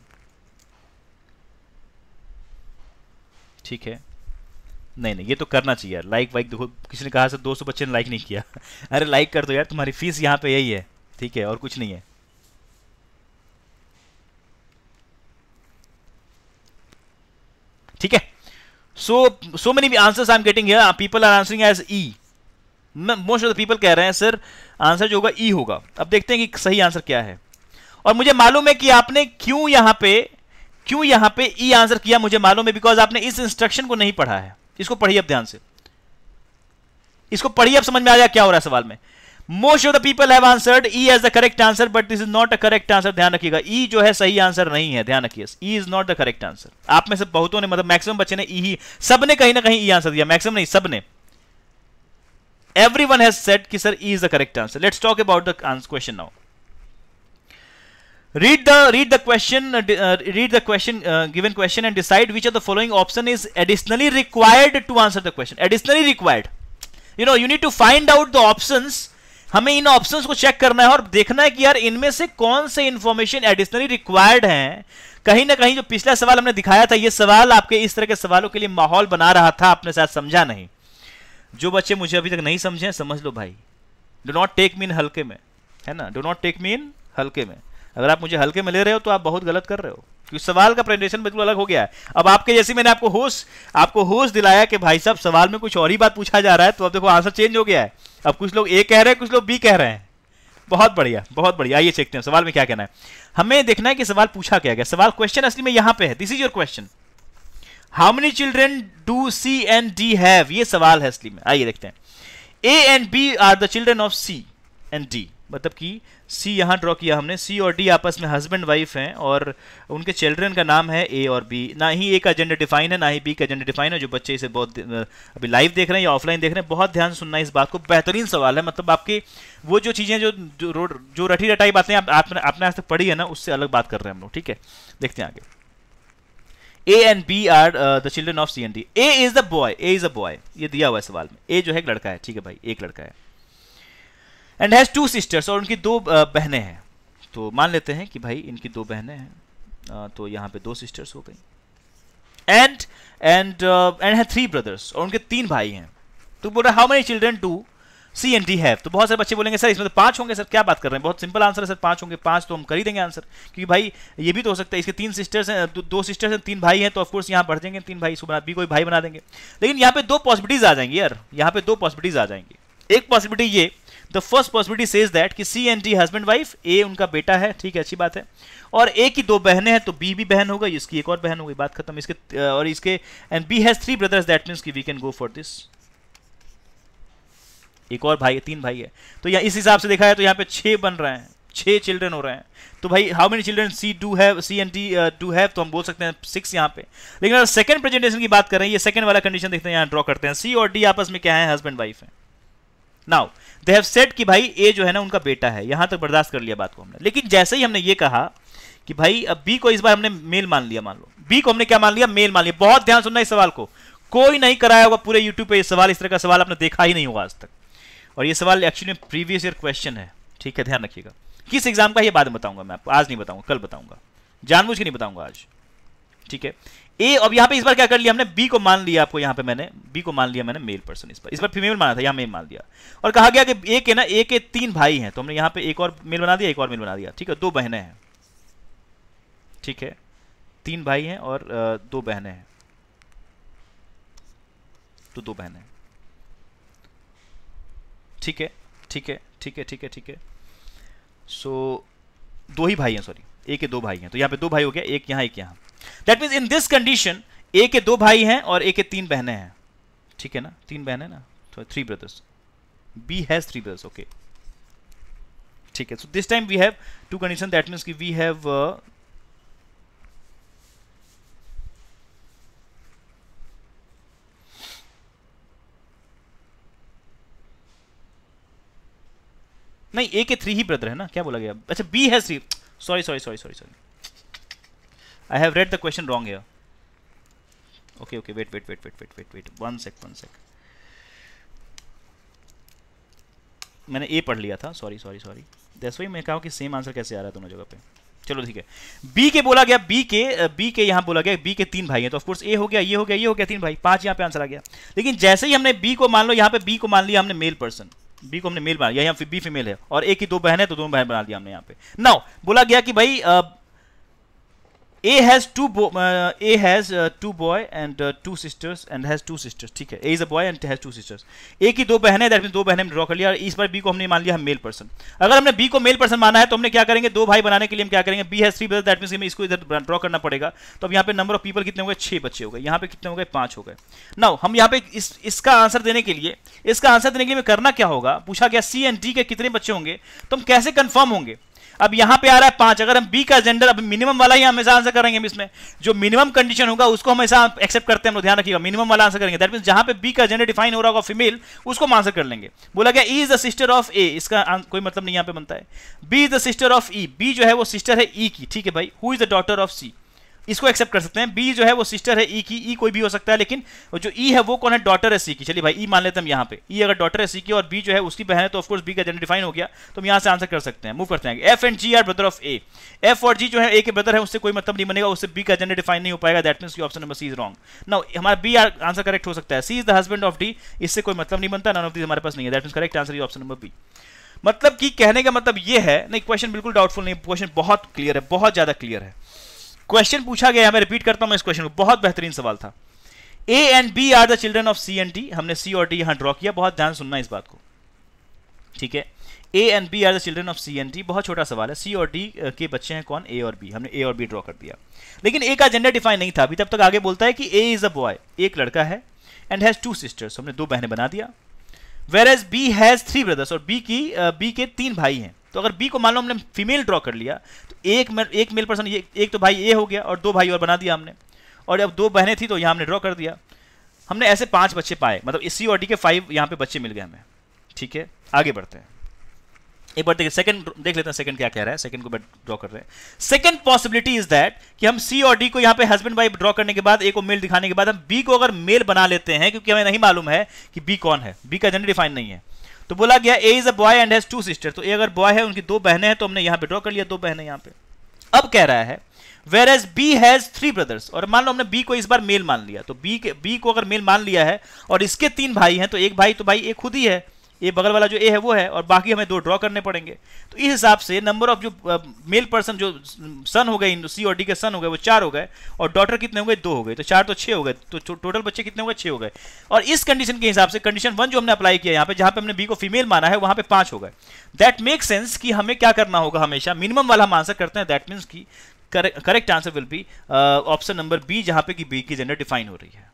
ठीक है। नहीं नहीं ये तो करना चाहिए यार, लाइक वाइक। देखो किसी ने कहा सर दो सौ बच्चे ने लाइक नहीं किया अरे लाइक कर दो यार, तुम्हारी फीस यहाँ पे यही है, ठीक है, और कुछ नहीं है। ठीक है। So so many answers I am getting here, people are answering as E. Most of the people कह रहे हैं सर आंसर जो होगा ई होगा। अब देखते हैं कि सही आंसर क्या है, और मुझे मालूम है कि आपने क्यों यहां पे क्यों यहां पे ई आंसर किया, मुझे मालूम है, बिकॉज आपने इस इंस्ट्रक्शन को नहीं पढ़ा है। इसको पढ़िए अब ध्यान से, इसको पढ़िए, अब समझ में आ जाए क्या हो रहा है सवाल में। Most of the people have answered E as the correct answer, but this is not a correct answer. ध्यान रखिएगा, ई जो है सही आंसर नहीं है, ध्यान रखिए, E is not the correct answer. आप में से बहुतों ने, मतलब मैक्सिमम बच्चे ने ई ही, सबने कहीं ना कहीं ई आंसर दिया, मैक्सिमम नहीं, सबने। एवरीवन हैज सेड कि sir E is the correct answer. Let's talk about the question now. Read the read the question uh, uh, read the question uh, given question and decide which of the following option is additionally required to answer the question. Additionally required, you know, you need to find out the options. हमें इन options को check करना है और देखना है कि यार इनमें से कौन से इंफॉर्मेशन एडिशनली रिक्वायर्ड हैं। कहीं ना कहीं जो पिछला सवाल हमने दिखाया था, ये सवाल आपके इस तरह के सवालों के लिए माहौल बना रहा था, आपने शायद समझा नहीं। जो बच्चे मुझे अभी तक नहीं समझे समझ लो भाई, do not take me in हल्के में, है ना, do not take me in हल्के में। अगर आप मुझे हल्के में ले रहे हो तो आप बहुत गलत कर रहे हो, क्योंकि सवाल का प्रेजेंटेशन बिल्कुल अलग हो गया है। अब आपके जैसे मैंने आपको होश आपको होश दिलाया कि भाई साहब सवाल में कुछ और ही बात पूछा जा रहा है, तो अब देखो आंसर चेंज हो गया है। अब कुछ लोग ए कह रहे हैं, कुछ लोग बी कह रहे हैं। बहुत बढ़िया, बहुत बढ़िया। आइए देखते हैं सवाल में क्या कहना है। हमें देखना है कि सवाल पूछा क्या गया। सवाल क्वेश्चन असली में यहां पे है, this is your question, how many children do C and D have, ये सवाल है असली में। आइए देखते हैं। A and B are the children of C and D, मतलब कि सी यहां ड्रॉ किया हमने, सी और डी आपस में हस्बैंड वाइफ हैं और उनके चिल्ड्रन का नाम है ए और बी। ना ही ए का जेंडर डिफाइन है, ना ही बी का जेंडर डिफाइन है। जो बच्चे इसे बहुत अभी लाइव देख रहे हैं या ऑफलाइन देख रहे हैं, बहुत ध्यान से सुनना इस बात को, बेहतरीन सवाल है। मतलब आपकी वो जो चीजें जो जो, जो रटी रटाई बातें आप, आपने आपने आज तक पढ़ी है ना, उससे अलग बात कर रहे हैं हम लोग, ठीक है। देखते हैं आगे। A and B are the children of C and D. A is the boy, A is a boy, ये दिया हुआ है सवाल में। ए जो है एक लड़का है, ठीक है भाई, एक लड़का है। एंड हैज टू सिस्टर्स, और उनकी दो बहनें हैं। तो मान लेते हैं कि भाई इनकी दो बहनें हैं, तो यहाँ पे दो सिस्टर्स हो गई। And and and have three brothers, और उनके तीन भाई हैं। तो बोल रहा है how many children do C and D have. तो बहुत सारे बच्चे बोलेंगे सर इसमें तो पांच होंगे, सर क्या बात कर रहे हैं, बहुत सिंपल आंसर है सर, पांच होंगे। पांच तो हम कर ही देंगे आंसर, क्योंकि भाई ये भी तो हो सकता है इसके तीन सिस्टर्स हैं, दो, दो सिस्टर्स हैं, तीन भाई हैं, तो ऑफकोर्स यहाँ बढ़ जाएंगे तीन भाई, इसको भी कोई भाई बना देंगे। लेकिन यहाँ पे दो पॉसिबिलिटीज आ जाएंगी यार, यहाँ पे दो पॉसिबिलिटीज आ जाएंगी। एक पॉसिबिलिटी ये, the first possibility says that कि C and D husband wife, A उनका बेटा है, ठीक है, अच्छी बात है, और ए की दो बहनें हैं तो बी भी बहन होगा, इसकी एक और बहन होगी, बात खत्म। इसके और इसके and B has three brothers, that means कि we can go for this. एक और भाई है, तीन भाई है, तो यहाँ इस हिसाब से देखा है तो यहाँ पे छह बन रहे हैं, छह चिल्ड्रन हो रहे हैं। तो भाई how many children C do have, C and D do have, तो हम बोल सकते हैं सिक्स यहाँ पे। लेकिन अगर सेकंड प्रेजेंटेशन की बात करें, ये सेकंड वाला कंडीशन देखते हैं, यहाँ ड्रॉ करते हैं, सी और डी आपस में क्या है, हस्बैंड वाइफ है। नाउ दे हैव सेड कि भाई ए जो है ना उनका बेटा है, यहां तक बर्दाश्त कर लिया बात को हमने। लेकिन जैसे ही हमने ये कहा कि भाई अब बी को इस बार हमने मेल मान लिया, मान लो बी को हमने क्या मान लिया, मेल मान लिया। बहुत ध्यान सुनना इस सवाल को, कोई नहीं कराया होगा पूरे यूट्यूब पे ये सवाल, इस तरह का सवाल आपने देखा ही नहीं होगा आज तक, और ये सवाल एक्चुअली प्रीवियस ईयर क्वेश्चन है, ठीक है, ध्यान रखिएगा। किस एग्जाम का ये बाद में बताऊंगा मैं आपको, आज नहीं बताऊंगा, कल बताऊंगा, जानबूझ के नहीं बताऊंगा आज, ठीक है। ए अब यहाँ पे इस बार क्या कर लिया हमने, बी को मान लिया, आपको यहाँ पे मैंने बी को मान लिया मैंने मेल पर्सन, इस बार इस बार फीमेल माना था, यहाँ मेल मान दिया, और कहा गया कि ए के ना ए के तीन भाई हैं, तो हमने यहाँ पे एक और मेल बना दिया, एक और मेल बना दिया, ठीक है। दो बहनें हैं, ठीक है, तीन भाई हैं और दो बहनें हैं, तो दो बहनें, ठीक है, ठीक है, ठीक है, ठीक है, ठीक है। सो दो ही भाई हैं, सॉरी, ए के दो भाई हैं, तो यहाँ पे दो भाई हो गया, एक यहाँ एक यहाँ। That means in this condition A के दो भाई हैं और ए के तीन बहनें हैं, ठीक है ना, तीन बहनें ना, तो three brothers, B has three brothers, okay, ठीक है। So this time we have two condition, that means कि वी हैव नहीं, ए के थ्री ही ब्रदर है ना, क्या बोला गया, अच्छा B has three, sorry sorry sorry sorry sorry I have read the question wrong here. Okay, okay, wait, wait, wait, wait, wait, wait, wait. One sec, one sec. मैंने A पढ़ लिया था, sorry sorry sorry. That's why मैं कहा कि same answer कैसे आ रहा है दोनों जगह पे। चलो ठीक है। B के बोला गया, B के B के यहाँ बोला गया, B के तीन भाई हैं, तो ऑफ कोर्स A हो गया, ये हो गया, ये हो गया, तीन भाई, पांच यहाँ पे आंसर आ गया। लेकिन जैसे ही हमने B को मान लो, यहाँ पे B को मान लिया हमने मेल पर्सन, B को हमने मेल बना लिया, यहाँ पे B फीमेल है और A की दो बहन है, तो दोनों बहन बना दिया हमने यहाँ पे। नाउ बोला गया कि भाई A has two bo uh, A has uh, two boy and uh, two sisters and has two sisters, ठीक है। A is a boy and has two sisters. A की दो बहनें, दैट मींस दो बहनें ड्रॉ कर लिया, और इस बार B को हमने मान लिया हम मेल पर्सन। अगर हमने B को मेल पर्सन माना है तो हमने क्या करेंगे, दो भाई बनाने के लिए हम क्या करेंगे, B has three brothers, that means हमें इसको इधर ड्रॉ करना पड़ेगा। तो अब यहाँ पे नंबर ऑफ पीपल कितने हो गए, छह बच्चे हो गए, यहाँ पे कितने हो गए, पांच हो गए। नाउ हम यहाँ पे इस इसका आंसर देने के लिए इसका आंसर देने के लिए करना क्या होगा, पूछा गया C एंड D के कितने बच्चे होंगे, तो हम कैसे कंफर्म होंगे। अब यहां पे आ रहा है पांच, अगर हम बी का जेंडर अब मिनिमम वाला ही हमेशा आंसर करेंगे, इसमें जो मिनिमम कंडीशन होगा उसको हमेशा एक्सेप्ट करते हैं, हम ध्यान रखिएगा, मिनिमम वाला आंसर करेंगे। दैट मींस जहां पे बी का जेंडर डिफाइन हो रहा होगा फीमेल, उसको हम आंसर कर लेंगे। बोला गया E is the sister of A, इसका कोई मतलब नहीं यहां पे बनता है। B is the sister of E, B जो है वो सिस्टर है ई की, ठीक है भाई। Who is the daughter of C, इसको एक्सेप्ट कर सकते हैं। बी जो है वो सिस्टर है ई की, ई कोई भी हो सकता है, लेकिन जो ई है वो कौन है, डॉटर है सी की। चलिए भाई ई मान लेते हैं हम यहाँ पे, ई अगर डॉटर है सी की और बी जो है उसकी बहन है, तो ऑफ कोर्स बी का जेंडर डिफाइन हो गया, तो हम यहाँ से आंसर कर सकते हैं। मूव करते हैं, F and G are brother of A, F और जी जो है ए के ब्रदर है, उससे कोई मतलब नहीं बनेगा, उससे बी का जेंडर डिफाइन नहीं हो पाएगा। That means option number C is wrong. Now हमारा बी आंसर करेक्ट हो सकता है। C is the husband of D, इससे कोई मतलब नहीं बनता, नन ऑफ दिस हमारे पास नहीं है। That means correct answer is option number B. मतलब कि कहने का मतलब ये है, नहीं क्वेश्चन बिल्कुल डाउटफुल नहीं, क्वेश्चन बहुत क्लियर है, बहुत ज्यादा क्लियर है। क्वेश्चन पूछा गया, मैं रिपीट करता हूं मैं इस क्वेश्चन को, बहुत बेहतरीन सवाल था। A and B are the children of C and D, हमने सी और डी यहां ड्रॉ किया, बहुत ध्यान सुनना इस बात को, ठीक है। A and B are the children of C and D, बहुत छोटा सवाल है। सी और डी के बच्चे हैं कौन, ए और बी, हमने ए और बी ड्रॉ कर दिया। लेकिन ए का जेंडर डिफाइन नहीं था अभी, तब तक आगे बोलता है कि ए इज अ बॉय, एक लड़का है, एंड हैज टू सिस्टर्स, हमने दो बहनें बना दिया। Whereas B has three brothers, और बी की बी के तीन भाई हैं। तो अगर बी को मान लो हमने फीमेल ड्रॉ कर लिया, तो एक एक मेल पर्सन, एक तो भाई ए हो गया और दो भाई और बना दिया हमने, और अब दो बहनें थी तो यहाँ हमने ड्रॉ कर दिया। हमने ऐसे पांच बच्चे पाए, मतलब इस सी और डी के फाइव यहाँ पे बच्चे मिल गए हमें, ठीक है। आगे बढ़ते हैं, एक बार देखिए सेकंड देख लेते हैं, सेकंड क्या कह रहा है, सेकंड को ड्रॉ कर रहे हैं। सेकंड पॉसिबिलिटी इज दैट कि हम सी और डी को यहाँ पे हस्बैंड वाइफ ड्रॉ करने के बाद, ए को मेल दिखाने के बाद हम बी को अगर मेल बना लेते हैं, क्योंकि हमें नहीं मालूम है कि बी कौन है, बी का जेंडर डिफाइन नहीं है। तो बोला गया A is a boy and has two sister, तो ए अगर बॉय है, उनकी दो बहनें हैं, तो हमने यहाँ पे ड्रॉ कर लिया दो बहनें यहाँ पे। अब कह रहा है whereas B has three brothers, और मान लो हमने बी को इस बार मेल मान लिया, तो बी के बी को अगर मेल मान लिया है और इसके तीन भाई हैं, तो एक भाई तो भाई एक खुद ही है, ए बगल वाला जो ए है वो है, और बाकी हमें दो ड्रॉ करने पड़ेंगे। तो इस हिसाब से नंबर ऑफ जो मेल पर्सन जो सन हो गए, सी और डी के सन हो गए वो चार हो गए, और डॉटर कितने हो गए, दो हो गए, तो चार तो छः हो गए, तो टोटल बच्चे कितने हो गए, छः हो गए। और इस कंडीशन के हिसाब से कंडीशन वन जो हमने अप्लाई किया यहाँ पे, जहाँ पे हमने बी को फीमेल माना है, वहाँ पे पाँच हो गए। दैट मेक सेंस कि हमें क्या करना होगा, हमेशा मिनिमम वाला हम आंसर करते हैं। दैट मीन्स की correct answer will be option number B, जहाँ पे कि बी की जेंडर डिफाइन हो रही है।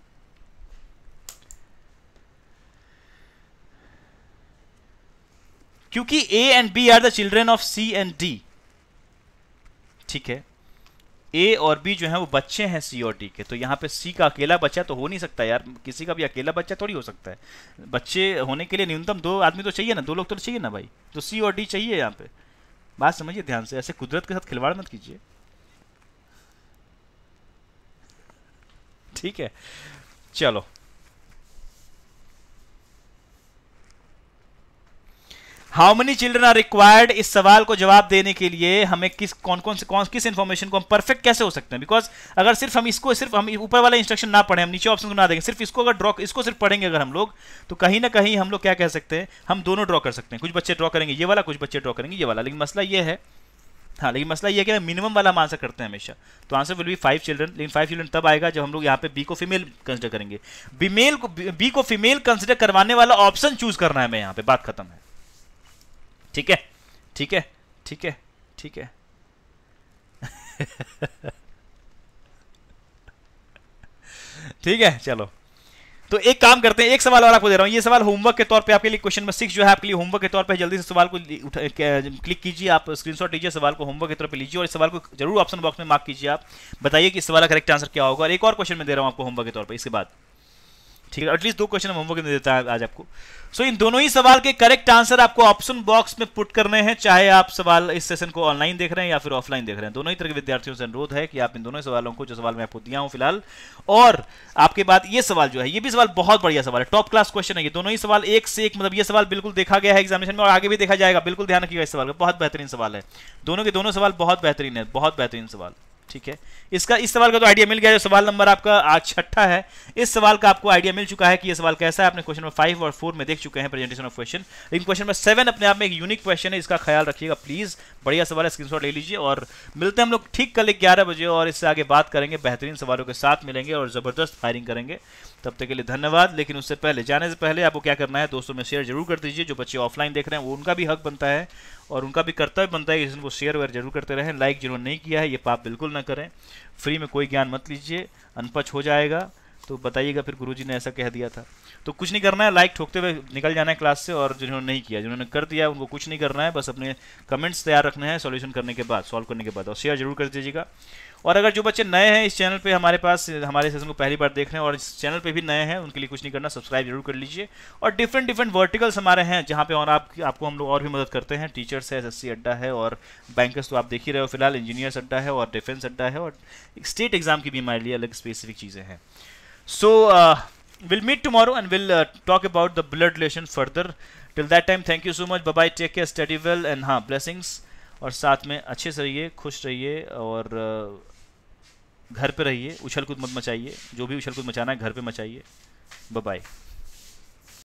क्योंकि A and B are the children of C and D, ठीक है, ए और बी जो है वो बच्चे हैं सी और डी के, तो यहाँ पे सी का अकेला बच्चा तो हो नहीं सकता यार, किसी का भी अकेला बच्चा थोड़ी हो सकता है। बच्चे होने के लिए न्यूनतम दो आदमी तो चाहिए ना, दो लोग तो चाहिए ना भाई, तो सी और डी चाहिए यहाँ पे। बात समझिए ध्यान से, ऐसे कुदरत के साथ खिलवाड़ मत कीजिए, ठीक है। चलो how many children are required, इस सवाल को जवाब देने के लिए हमें किस कौन कौन से कौन किस इन्फॉर्मेशन को हम परफेक्ट कैसे हो सकते हैं। बिकॉज अगर सिर्फ हम इसको सिर्फ हम ऊपर वाला इंस्ट्रक्शन ना पढ़ें, हम नीचे ऑप्शन को ना देंगे, सिर्फ इसको अगर ड्रॉ इसको सिर्फ पढ़ेंगे अगर हम लोग, तो कहीं ना कहीं हम लोग क्या कह सकते हैं, हम दोनों ड्रॉ कर सकते हैं। कुछ बच्चे ड्रॉ करेंगे ये वाला, कुछ बच्चे ड्रॉ करेंगे ये वाला, लेकिन मसला ये है, हाँ लेकिन मसला ये है कि मिनिमम वाला हम आंसर करते हैं हमेशा। तो answer will be five children, लेकिन फाइव चिल्ड्रन तब आएगा जब हम लोग यहाँ पे बी को फीमेल कंसिडर करेंगे। बीमेल को बी को फीमेल कंसिडर करवाने वाला ऑप्शन चूज करना है हमें यहाँ पे, बात खत्म है। ठीक है ठीक है ठीक है ठीक है ठीक है। चलो तो एक काम करते हैं, एक सवाल और आपको दे रहा हूं, ये सवाल होमवर्क के तौर पे आपके लिए, क्वेश्चन नंबर सिक्स जो है आपके लिए होमवर्क के तौर पे, जल्दी से सवाल को क्लिक कीजिए, आप स्क्रीनशॉट लीजिए, सवाल को होमवर्क के तौर पे लीजिए, और इस सवाल को जरूर ऑप्शन बॉक्स में मार्क कीजिए। आप बताइए कि इस सवाल का करेक्ट आंसर क्या होगा। और एक और क्वेश्चन मैं दे रहा हूं आपको होमवर्क के तौर पर इसके बाद, ठीक है, एटलीस्ट दो क्वेश्चन हम होमवर्क में देता है आज आपको। सो so, इन दोनों ही सवाल के करेक्ट आंसर आपको ऑप्शन बॉक्स में पुट करने हैं, चाहे आप सवाल इस सेशन को ऑनलाइन देख रहे हैं या फिर ऑफलाइन देख रहे हैं। दोनों ही तरह के विद्यार्थियों से अनुरोध है कि आप इन दोनों सवालों को, जो सवाल मैं आपको दिया हूं फिलहाल, और आपके बाद ये सवाल जो है, ये भी सवाल बहुत बढ़िया सवाल है, टॉप क्लास क्वेश्चन है ये, दोनों ही सवाल एक से एक, मतलब ये सवाल बिल्कुल देखा गया है एग्जामिनेशन में और आगे भी देखा जाएगा, बिल्कुल ध्यान रखिएगा इस सवाल का, बहुत बेहतरीन सवाल है। दोनों के दोनों सवाल बहुत बेहतरीन है, बहुत बेहतरीन सवाल, ठीक है। इसका इस सवाल का तो आइडिया मिल गया, जो सवाल नंबर आपका आज छठा है, इस सवाल का आपको आइडिया मिल चुका है कि ये सवाल कैसा है। आपने क्वेश्चन नंबर फाइव और फोर में देख चुके हैं प्रेजेंटेशन ऑफ क्वेश्चन, लेकिन क्वेश्चन नंबर सेवन अपने आप में एक यूनिक क्वेश्चन है, इसका ख्याल रखिएगा प्लीज। बढ़िया सवाल है, स्क्रीनशॉट ले लीजिए, और मिलते हैं हम लोग ठीक कल ग्यारह बजे, और इससे आगे बात करेंगे, बेहतरीन सवालों के साथ मिलेंगे और जबरदस्त फायरिंग करेंगे। तब तक के लिए धन्यवाद। लेकिन उससे पहले, जाने से पहले आपको क्या करना है, दोस्तों में शेयर जरूर कर दीजिए। जो बच्चे ऑफलाइन देख रहे हैं वो उनका भी हक बनता है और उनका भी कर्तव्य बनता है कि इनको शेयर वगैरह जरूर करते रहें। लाइक जिन्होंने नहीं किया है ये पाप बिल्कुल ना करें, फ्री में कोई ज्ञान मत लीजिए, अनपढ़ हो जाएगा तो बताइएगा फिर गुरुजी ने ऐसा कह दिया था। तो कुछ नहीं करना है, लाइक ठोकते हुए निकल जाना है क्लास से, और जिन्होंने नहीं किया, जिन्होंने कर दिया उनको कुछ नहीं करना है, बस अपने कमेंट्स तैयार रखने हैं सॉल्यूशन करने के बाद, सॉल्व करने के बाद, और शेयर जरूर कर दीजिएगा। और अगर जो बच्चे नए हैं इस चैनल पे, हमारे पास हमारे सेशन को पहली बार देख रहे हैं और इस चैनल पे भी नए हैं, उनके लिए कुछ नहीं करना, सब्सक्राइब जरूर कर लीजिए। और डिफरेंट डिफरेंट वर्टिकल्स हमारे हैं जहाँ पे और आप आपको हम लोग और भी मदद करते हैं। टीचर्स है, एसएससी अड्डा है, और बैंकर्स तो आप देख ही रहे हो फिलहाल, इंजीनियर्स अड्डा है, और डिफेंस अड्डा है, और स्टेट एग्जाम की भी हमारे लिए अलग स्पेसिफिक चीज़ें हैं। So will meet tomorrow and will talk about the blood relation further. Till that time thank you so much, bye bye, take care, study well, and हाँ ब्लेसिंग्स, और साथ में अच्छे से रहिए, खुश रहिए, और घर पे रहिए, उछल कूद मत मचाइए, जो भी उछल कूद मचाना है घर पे मचाइए। Bye bye.